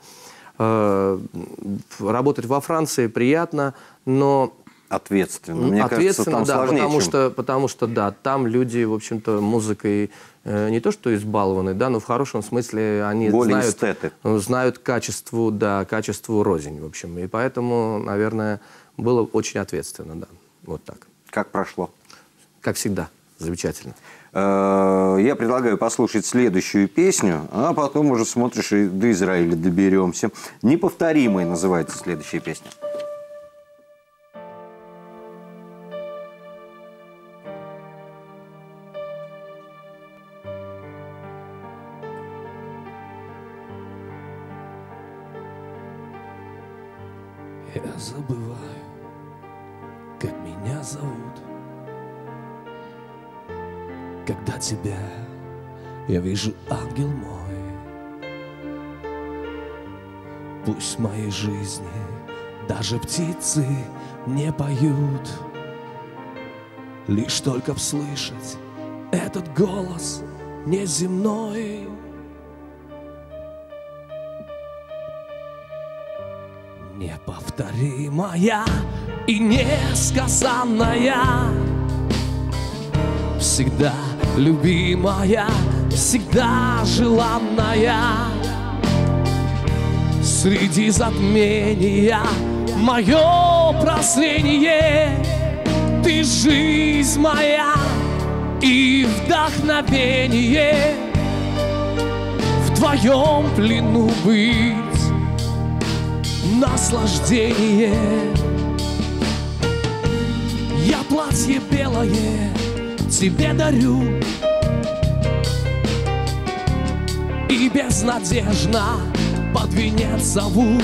Speaker 2: Работать во Франции приятно, но...
Speaker 1: Ответственно. Мне кажется, там
Speaker 2: да,
Speaker 1: сложнее,
Speaker 2: потому что, да, там люди, в общем-то, музыкой не то что избалованы, да, но в хорошем смысле они знают качеству рознь, в общем. И поэтому, наверное, было очень ответственно, да, вот так.
Speaker 1: Как прошло?
Speaker 2: Как всегда, замечательно.
Speaker 1: Я предлагаю послушать следующую песню, а потом уже смотришь и до Израиля доберемся. «Неповторимой» называется следующая песня.
Speaker 4: Я забываю, как меня зовут, когда тебя я вижу, ангел мой. Пусть в моей жизни даже птицы не поют, лишь только услышать этот голос неземной. Неповторимая и несказанная, всегда любимая, всегда желанная. Среди затмения мое прозрение, ты жизнь моя и вдохновение. В твоем плену быть наслаждение. Я платье белое тебе дарю и безнадежно под венец зову.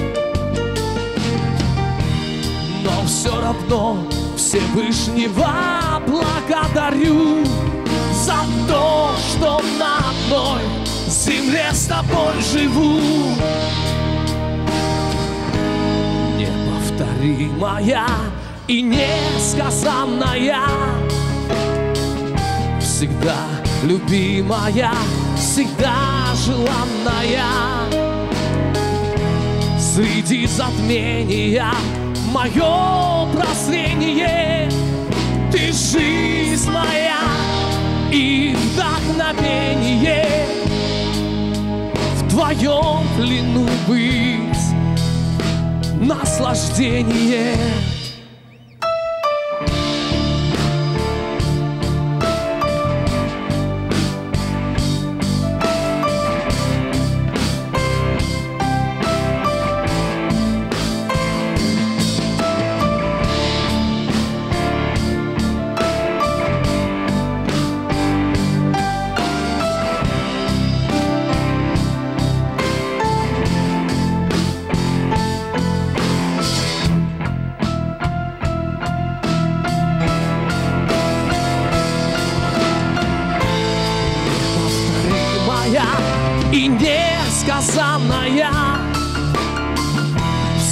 Speaker 4: Но все равно Всевышнего благодарю за то, что на одной земле с тобой живу. Неповторимая и несказанная, всегда любимая, всегда желанная. Среди затмения мое прозрение, ты жизнь моя и вдохновение. В твоем плену быть наслаждение.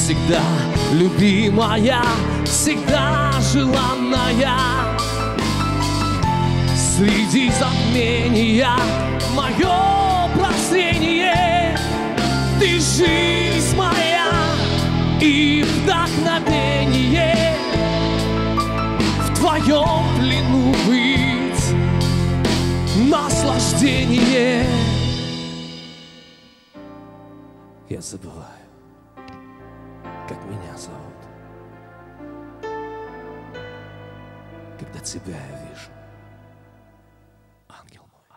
Speaker 4: всегда любимая, всегда желанная. Среди затмения мое прозрение, ты жизнь моя и вдохновение. В твоем плену быть наслаждение. Я забываю, как меня зовут, когда тебя я вижу. Ангел мой,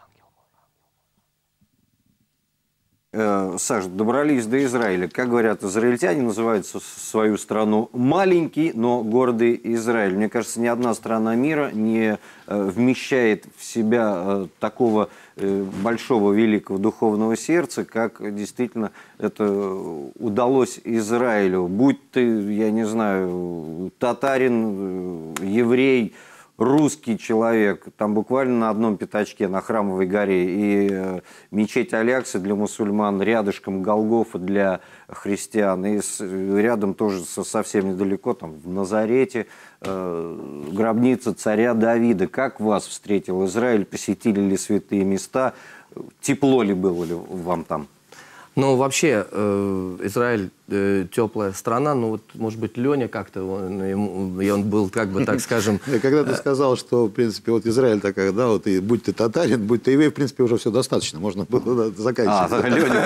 Speaker 4: ангел мой.
Speaker 1: Саш, добрались до Израиля. Как говорят израильтяне, называют свою страну маленький, но гордый Израиль. Мне кажется, ни одна страна мира не вмещает в себя такого большого, великого духовного сердца, как действительно это удалось Израилю. Будь ты, я не знаю, татарин, еврей, русский человек, там буквально на одном пятачке, на Храмовой горе, и мечеть Аляксы для мусульман, рядышком Голгофа для христиан, и рядом тоже совсем недалеко, там в Назарете, гробница царя Давида. Как вас встретил Израиль? Посетили ли святые места? Тепло ли было ли вам там?
Speaker 2: Ну, вообще, Израиль теплая страна, но вот, может быть, Леня как-то, он был, как бы, так скажем...
Speaker 3: Когда ты сказал, что, в принципе, вот Израиль такая, да, вот и будь ты татарин, будь ты еврей, в принципе, уже все достаточно, можно было заканчивать.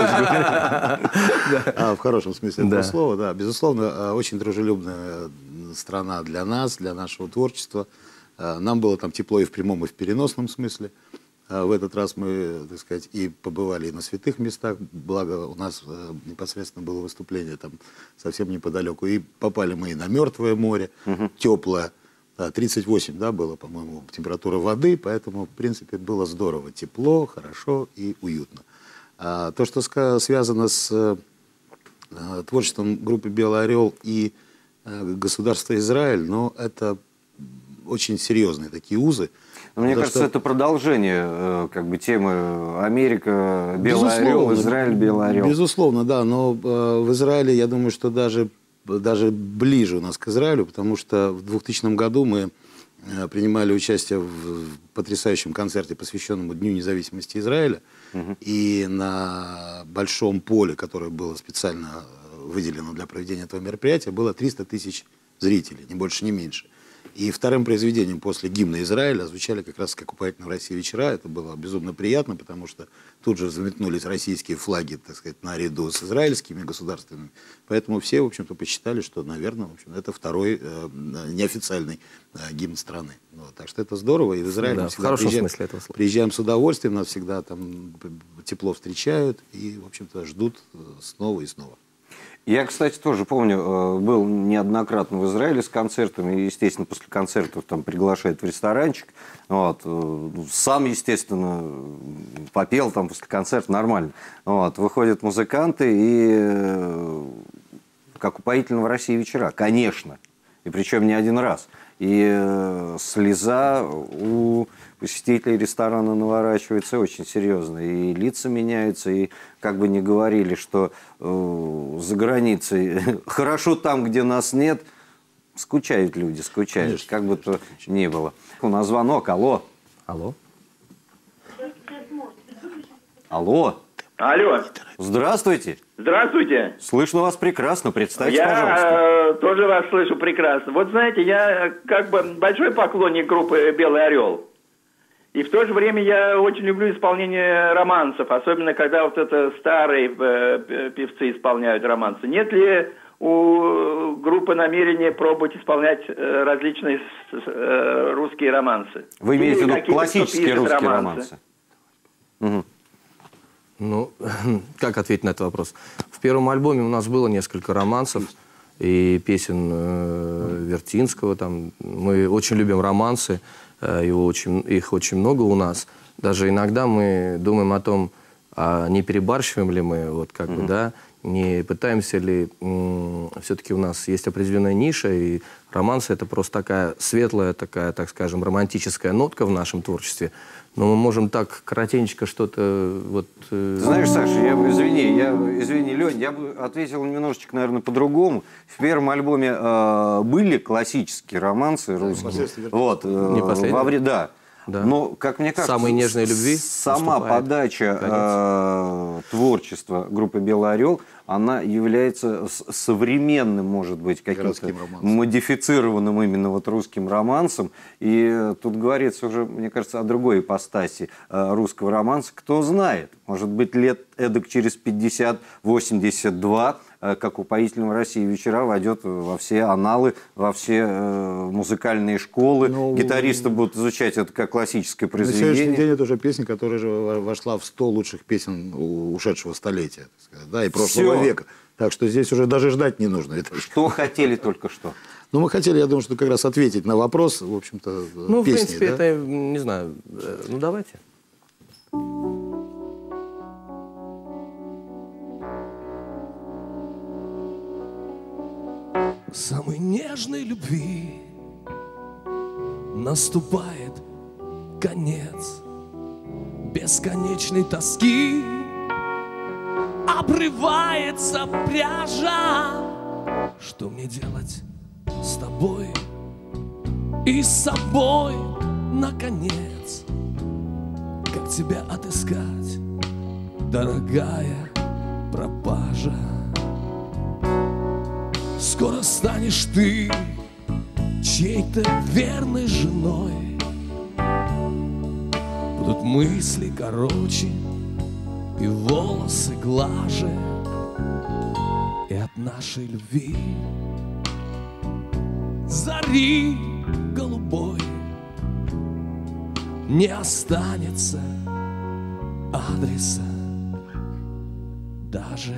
Speaker 3: В хорошем смысле этого слова, да. Безусловно, очень дружелюбная страна для нас, для нашего творчества. Нам было там тепло и в прямом, и в переносном смысле. В этот раз мы, так сказать, и побывали и на святых местах, благо у нас непосредственно было выступление там совсем неподалеку, и попали мы и на Мертвое море, теплое, 38, да, было, по-моему, температура воды, поэтому, в принципе, было здорово, тепло, хорошо и уютно. То, что связано с творчеством группы «Белый орел» и государства Израиль, но это очень серьезные такие узы.
Speaker 1: Мне кажется, это продолжение как бы темы Америка, Белый орел, Израиль, Белый орел.
Speaker 3: Безусловно, да, но в Израиле, я думаю, что даже ближе у нас к Израилю, потому что в 2000 году мы принимали участие в потрясающем концерте, посвященному Дню независимости Израиля, и на большом поле, которое было специально выделено для проведения этого мероприятия, было 300 тысяч зрителей, ни больше, ни меньше. И вторым произведением после гимна Израиля звучали как раз «Оккупательные в России вечера». Это было безумно приятно, потому что тут же взметнулись российские флаги, так сказать, наряду с израильскими государственными. Поэтому все, в общем-то, посчитали, что, наверное, в общем, это второй неофициальный гимн страны. Вот, так что это здорово. И в Израиль мы всегда приезжаем с удовольствием, нас всегда там тепло встречают и, в общем-то, ждут снова и снова.
Speaker 1: Я, кстати, тоже помню, был неоднократно в Израиле с концертами. И, естественно, после концертов там приглашают в ресторанчик. Вот. Сам, естественно, попел там после концерта нормально. Вот. Выходят музыканты и как упоительно в России вечера. Конечно. И причем не один раз. И слеза у посетителей ресторана наворачивается очень серьезно. И лица меняются, и как бы ни говорили, что за границей хорошо там, где нас нет, скучают люди, скучают. Конечно, как бы то ни было. У нас звонок. Алло.
Speaker 2: Алло.
Speaker 1: Алло.
Speaker 8: Алло.
Speaker 1: Здравствуйте.
Speaker 8: Здравствуйте.
Speaker 1: Слышно вас прекрасно. Представьтесь, пожалуйста.
Speaker 8: Я тоже вас слышу прекрасно. Вот знаете, я как бы большой поклонник группы «Белый орел». И в то же время я очень люблю исполнение романсов, особенно когда вот это старые певцы исполняют романсы. Нет ли у группы намерения пробовать исполнять различные русские романсы?
Speaker 1: Вы имеете в виду классические русские романсы?
Speaker 2: Угу. Ну, как ответить на этот вопрос? В первом альбоме у нас было несколько романсов и песен Вертинского. Там. Мы очень любим романсы, их очень много у нас. Даже иногда мы думаем о том, а не перебарщиваем ли мы, вот как бы, да, не пытаемся ли... Все-таки у нас есть определенная ниша, и романсы — это просто такая светлая, такая, так скажем, романтическая нотка в нашем творчестве. Но мы можем так коротенько что-то... Вот,
Speaker 1: Знаешь, Саша, извини, Лень, я бы ответил немножечко, наверное, по-другому. В первом альбоме были классические романсы русские. Вот, да.
Speaker 2: Да.
Speaker 1: Но, как мне кажется,
Speaker 2: «Самые нежные любви»
Speaker 1: сама подача творчества группы «Белый орел», она является современным, может быть, каким-то модифицированным именно вот русским романсом. И тут говорится уже, мне кажется, о другой ипостаси русского романса. Кто знает, может быть, лет эдак через 50-82, как «Упоительного России вечера» войдет во все аналы, во все музыкальные школы. Гитаристы будут изучать это как классическое произведение.
Speaker 3: На сегодняшний день это уже песня, которая же вошла в 100 лучших песен ушедшего столетия, так сказать, да, и прошлого века. Так что здесь уже даже ждать не нужно.
Speaker 1: Что хотели только что?
Speaker 3: Ну, мы хотели, я думаю, что как раз ответить на вопрос, в общем-то,
Speaker 2: ну,
Speaker 3: песни,
Speaker 2: в принципе,
Speaker 3: да?
Speaker 2: это, не знаю, ну, давайте.
Speaker 4: Самой нежной любви наступает конец, бесконечной тоски обрывается пряжа. Что мне делать с тобой и с собой, наконец? Как тебя отыскать, дорогая пропажа? Скоро станешь ты чьей-то верной женой. Будут мысли короче и волосы глаже, и от нашей любви зари голубой не останется адреса даже.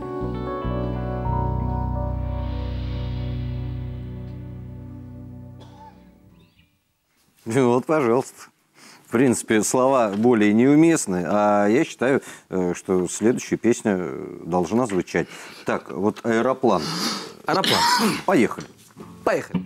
Speaker 1: Вот, пожалуйста. В принципе, слова более неуместны, а я считаю, что следующая песня должна звучать. Так, вот «Аэроплан».
Speaker 2: Аэроплан.
Speaker 1: Поехали.
Speaker 2: Поехали.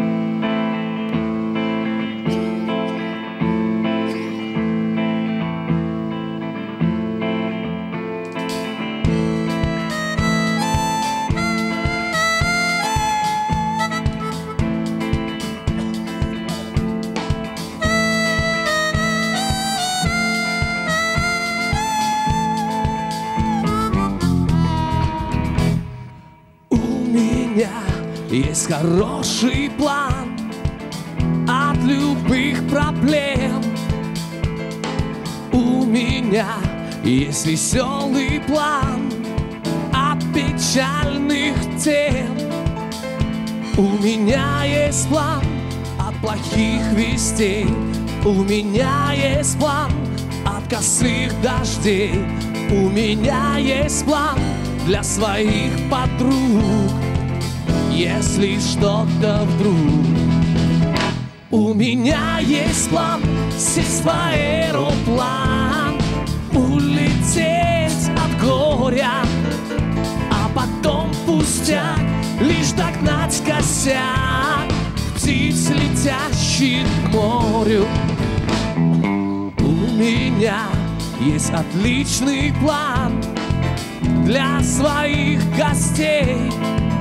Speaker 4: Есть хороший план от любых проблем. У меня есть веселый план от печальных тем. У меня есть план от плохих вестей. У меня есть план от косых дождей. У меня есть план для своих подруг. Если что-то вдруг. У меня есть план сесть в аэроплан, улететь от горя, а потом пустяк лишь догнать косяк птиц, летящих к морю. У меня есть отличный план для своих гостей.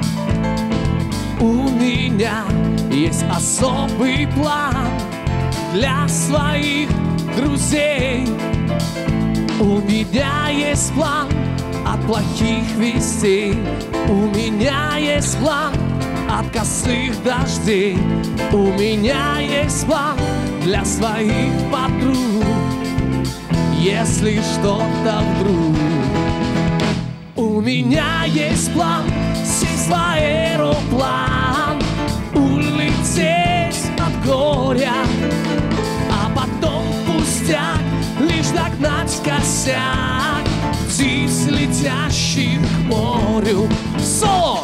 Speaker 4: У меня есть особый план для своих друзей. У меня есть план от плохих вестей. У меня есть план от косых дождей. У меня есть план для своих подруг. Если что-то вдруг. У меня есть план сесть в аэроплан, улететь от горя, а потом пустяк лишь догнать косяк птиц, летящих к морю. Соло!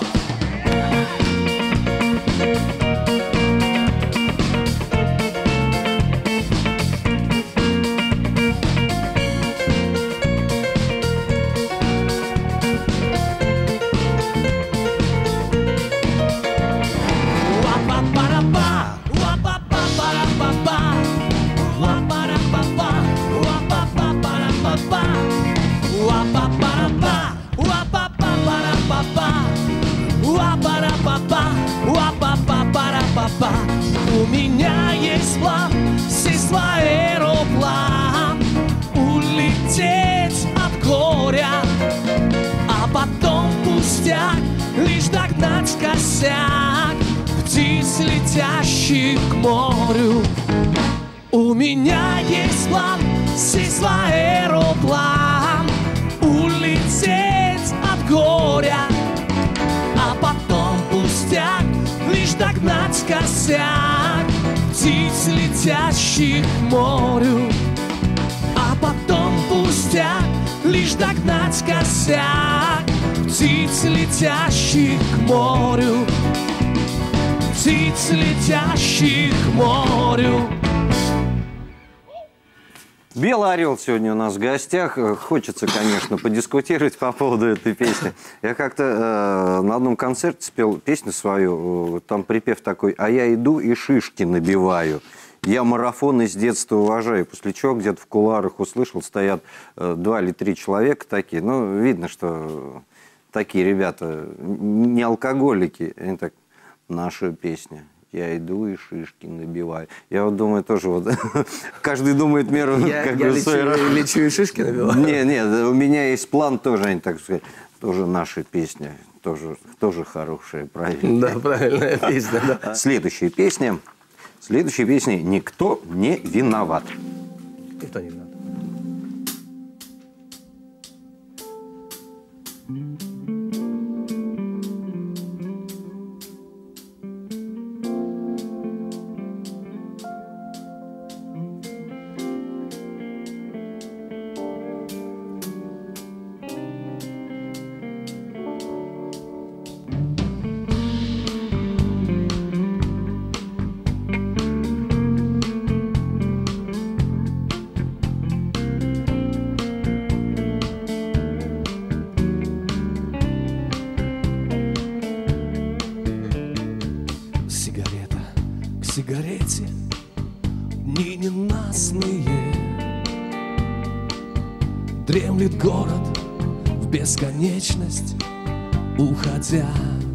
Speaker 4: меня есть план, сесть в аэроплан, улететь от горя, а потом пустяк, лишь догнать косяк птиц, летящих к морю. У меня есть план, сесть в аэроплан, улететь от горя, а потом пустяк, лишь догнать косяк птиц, летящих к морю. А потом пустяк, лишь догнать косяк птиц, летящих к морю. Птиц, летящих к морю.
Speaker 1: Белый орел сегодня у нас в гостях. Хочется, конечно, подискутировать по поводу этой песни. Я как-то на одном концерте спел песню свою, там припев такой: «А я иду и шишки набиваю. Я марафоны с детства уважаю». После чего где-то в кулуарах услышал, стоят 2 или 3 человека такие. Ну, видно, что такие ребята не алкоголики. Они так: наша песня. Я иду и шишки набиваю. Я вот думаю, тоже вот каждый думает меру.
Speaker 2: Я лечу и шишки набиваю.
Speaker 1: Нет, у меня есть план тоже, они так сказать, тоже наша песня, тоже хорошая, правильно.
Speaker 2: Да, правильная песня, да.
Speaker 1: Следующая песня «Никто не виноват».
Speaker 2: Никто не виноват.
Speaker 4: Сигарете дни ненастные, дремлет город в бесконечность уходя.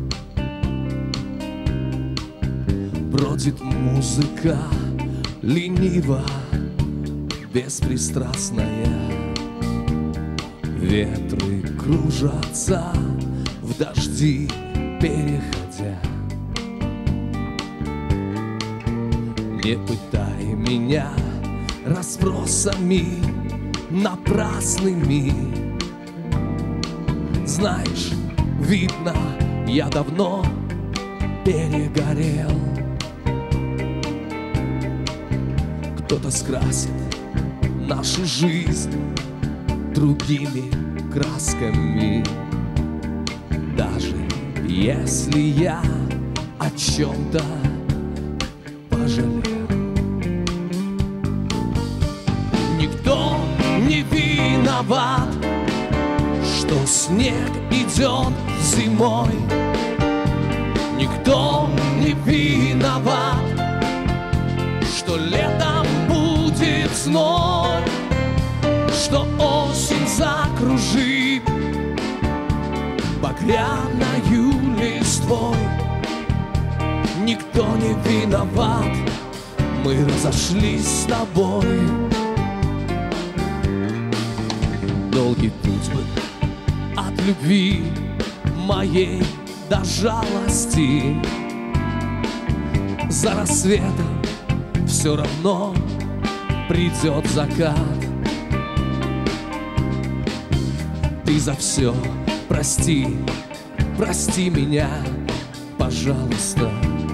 Speaker 4: Бродит музыка лениво, беспристрастная. Ветры кружатся в дожди переходя. Не пытай меня расспросами напрасными. Знаешь, видно, я давно перегорел. Кто-то скрасит нашу жизнь другими красками. Даже если я о чем-то пожалел. Никто не виноват, что снег идет зимой. Никто не виноват, что летом будет зной, что осень закружит багряною листвой. Никто не виноват, мы разошлись с тобой. Долгий путь был от любви моей до жалости. За рассветом все равно придет закат. Ты за все прости, прости меня, пожалуйста.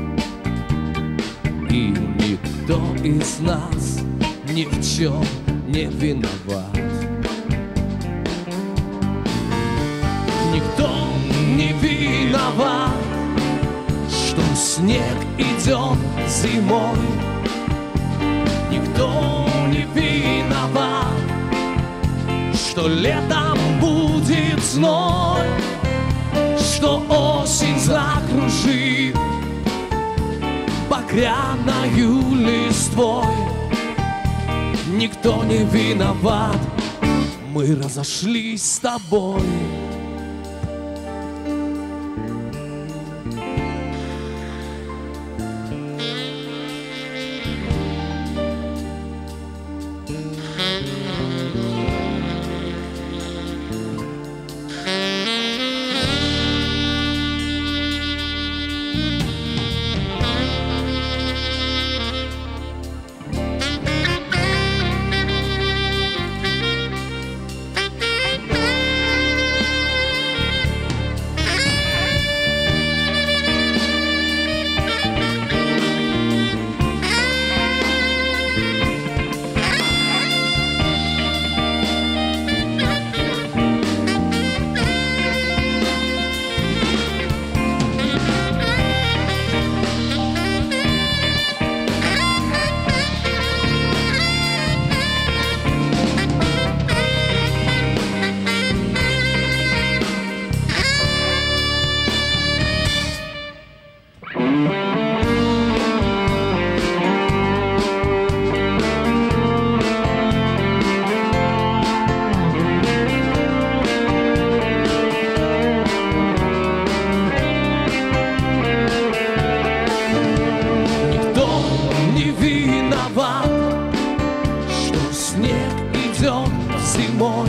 Speaker 4: И никто из нас ни в чем не виноват. Никто не виноват, что снег идет зимой. Никто не виноват, что летом будет зной, что осень закружит багряною листвой. Никто не виноват, мы разошлись с тобой. зимой.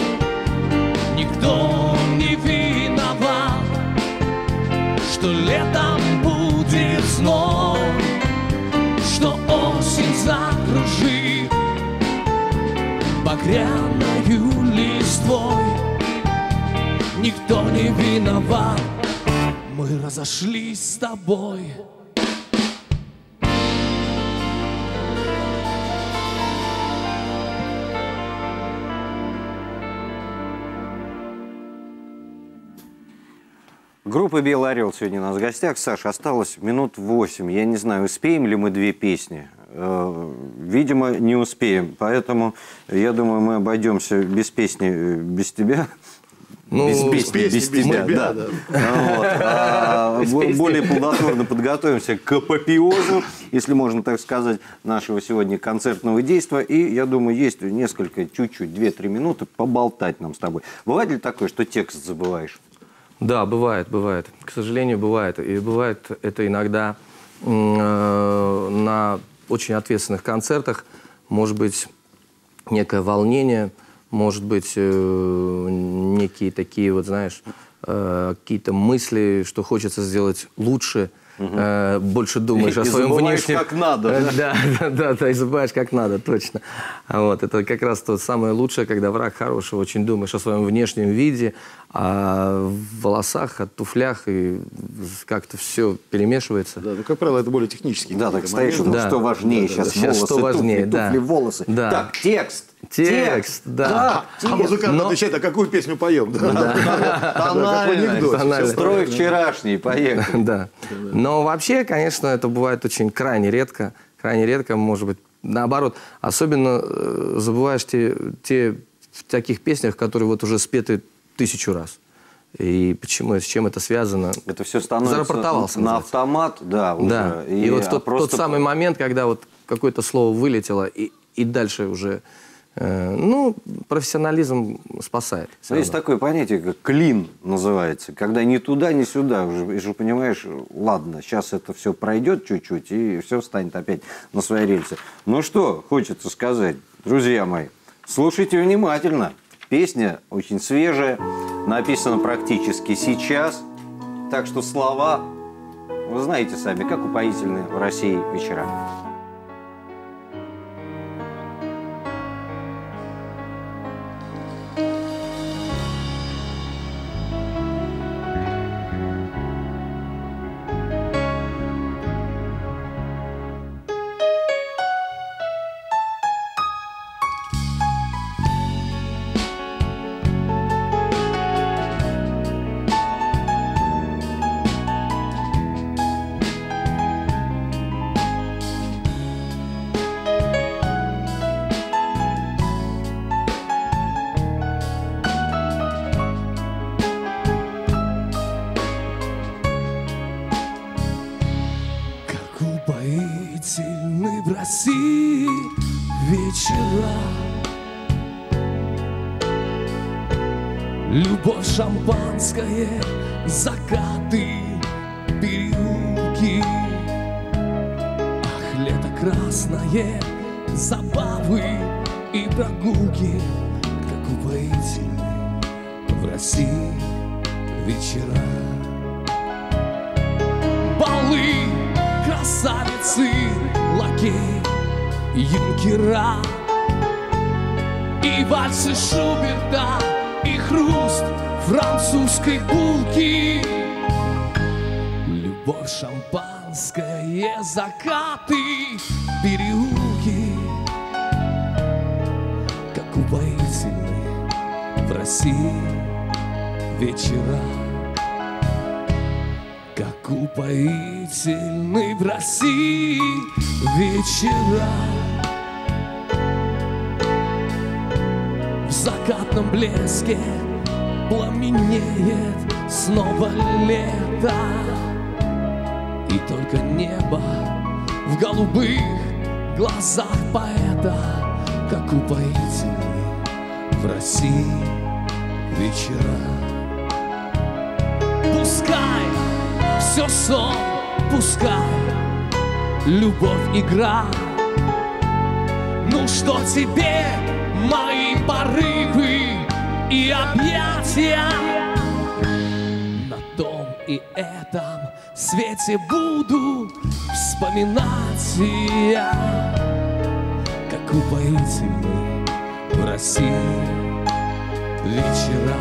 Speaker 4: Никто не виноват, что летом будет зной, что осень закружит багряною листвой. Никто не виноват, мы разошлись с тобой.
Speaker 1: Группа «Белый орел» сегодня у нас в гостях. Саша, осталось минут 8. Я не знаю, успеем ли мы 2 песни. Видимо, не успеем. Поэтому, я думаю, мы обойдемся без песни, без тебя.
Speaker 2: Ну,
Speaker 1: без тебя, да. Более плодотворно подготовимся к апофеозу, если можно так сказать, нашего сегодня концертного действия. И, я думаю, есть несколько, чуть-чуть, 2-3 минуты поболтать нам с тобой. Бывает ли такое, что текст забываешь?
Speaker 2: Да, бывает, бывает. К сожалению, бывает. И бывает это иногда на очень ответственных концертах. Может быть, некое волнение, может быть, некие такие, вот знаешь, какие-то мысли, что хочется сделать лучше. Больше думаешь о своем внешнем.
Speaker 1: Как надо.
Speaker 2: Да, и забываешь как надо, точно. Вот, это как раз то самое лучшее, когда враг хороший, очень думаешь о своем внешнем виде, о волосах, о туфлях, и как-то все перемешивается.
Speaker 3: Да, ну, как правило, это более технический.
Speaker 1: Да, так стоишь, да. Что важнее сейчас, волосы,
Speaker 2: что важнее,
Speaker 1: туфли, волосы.
Speaker 2: Да.
Speaker 1: Так, текст,
Speaker 2: да.
Speaker 3: А музыкант отвечает, а какую песню поем?
Speaker 1: Тональность. Строй вчерашний, поехали.
Speaker 2: Да. Но вообще, конечно, это бывает очень крайне редко. Крайне редко, может быть, наоборот. Особенно забываешь те в таких песнях, которые вот уже спеты 1000 раз. И почему, с чем это связано?
Speaker 1: Это все становится на автомат, да. Уже.
Speaker 2: Да. И вот тот самый момент, когда вот какое-то слово вылетело, и дальше уже... Ну, профессионализм спасает.
Speaker 1: Есть такое понятие, как клин называется, когда ни туда, ни сюда. Уже понимаешь, ладно, сейчас это все пройдет чуть-чуть, и все станет опять на свои рельсы. Ну что, хочется сказать, друзья мои, слушайте внимательно. Песня очень свежая, написана практически сейчас. Так что слова, вы знаете сами, как упоительны в России вечера.
Speaker 4: Упоительны в России вечера, любовь, шампанское, закаты, переулки. Ах, лето красное, забавы и прогулки, как упоительны в России вечера. Балы, красавицы, лакей, юнкера, и вальсы Шуберта, и хруст французской булки. Любовь, шампанское, закаты, переулки, как упоительны в России вечера. Как упоительны в России вечера. В закатном блеске пламенеет снова лето, и только небо в голубых глазах поэта. Как упоительны в России вечера. Пускай все сон, пускай любовь игра. Ну что тебе мои порывы и объятия. На том и этом свете буду вспоминать я, как упоительны в России вечера.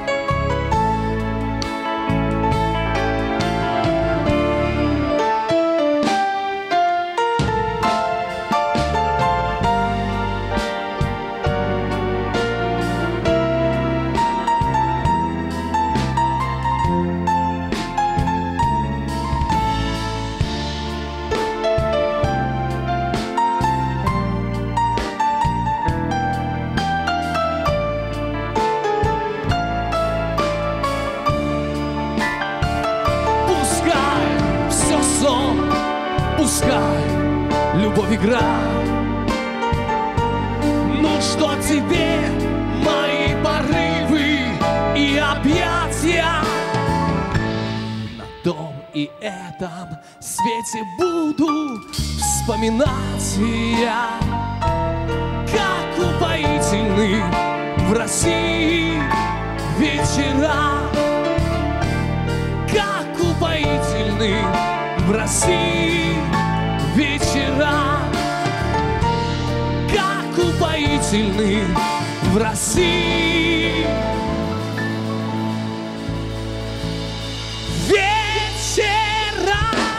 Speaker 4: Пускай любовь игра. Ну что тебе мои порывы и объятия? На том и этом свете буду вспоминать я, как упоительны в России вечера, как упоительны в России вечера, как упоительны в России вечера.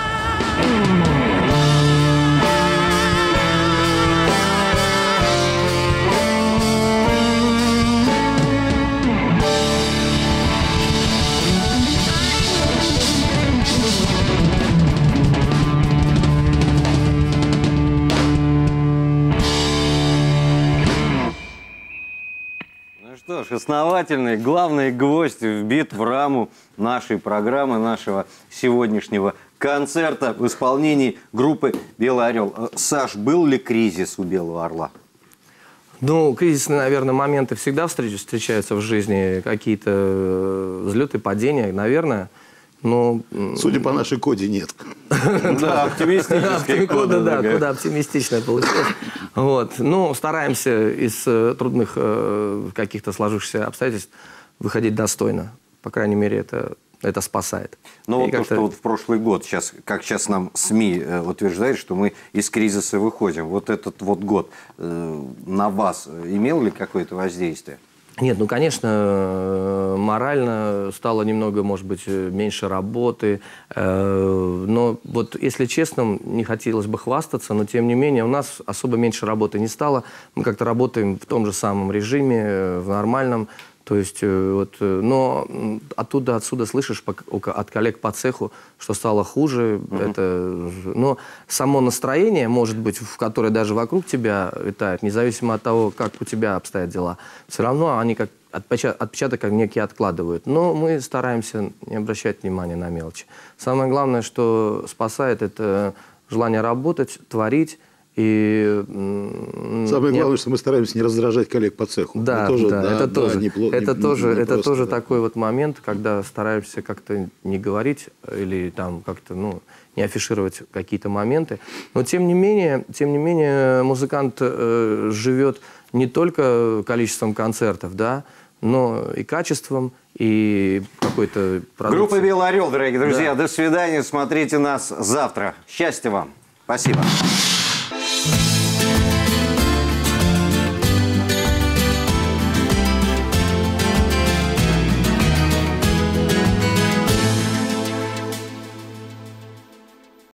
Speaker 1: Что ж, основательный, главный гвоздь вбит в раму нашей программы, нашего сегодняшнего концерта в исполнении группы «Белый орел». Саш, был ли кризис у «Белого орла»?
Speaker 2: Ну, кризисные, наверное, моменты всегда встречаются в жизни, какие-то взлеты, падения, наверное. Но...
Speaker 3: Судя по нашей коде, нет.
Speaker 1: Да, оптимистическая кода.
Speaker 2: Да, куда оптимистичная получилась. Вот. Ну, стараемся из трудных каких-то сложившихся обстоятельств выходить достойно. По крайней мере, это спасает.
Speaker 1: Но вот то, что вот в прошлый год, как сейчас нам СМИ утверждают, что мы из кризиса выходим. Вот этот вот год на вас имел ли какое-то воздействие?
Speaker 2: Нет, ну, конечно, морально стало немного, может быть, меньше работы. Но вот, если честно, не хотелось бы хвастаться, но, тем не менее, у нас особо меньше работы не стало. Мы как-то работаем в том же самом режиме, в нормальном. То есть, вот, но отсюда слышишь от коллег по цеху, что стало хуже. Но само настроение, может быть, в которое даже вокруг тебя витает, независимо от того, как у тебя обстоят дела, все равно они как отпечаток как некий откладывают. Но мы стараемся не обращать внимания на мелочи. Самое главное, что спасает, это желание работать, творить. И
Speaker 3: самое главное, что мы стараемся не раздражать коллег по цеху.
Speaker 2: Да, это тоже такой вот момент, когда стараемся как-то не говорить или там как-то, ну, не афишировать какие-то моменты. Но тем не менее музыкант живет не только количеством концертов, да, но и качеством, и какой-то продукцией.
Speaker 1: Группа «Белый орел», дорогие друзья. Да. До свидания. Смотрите нас завтра. Счастья вам. Спасибо.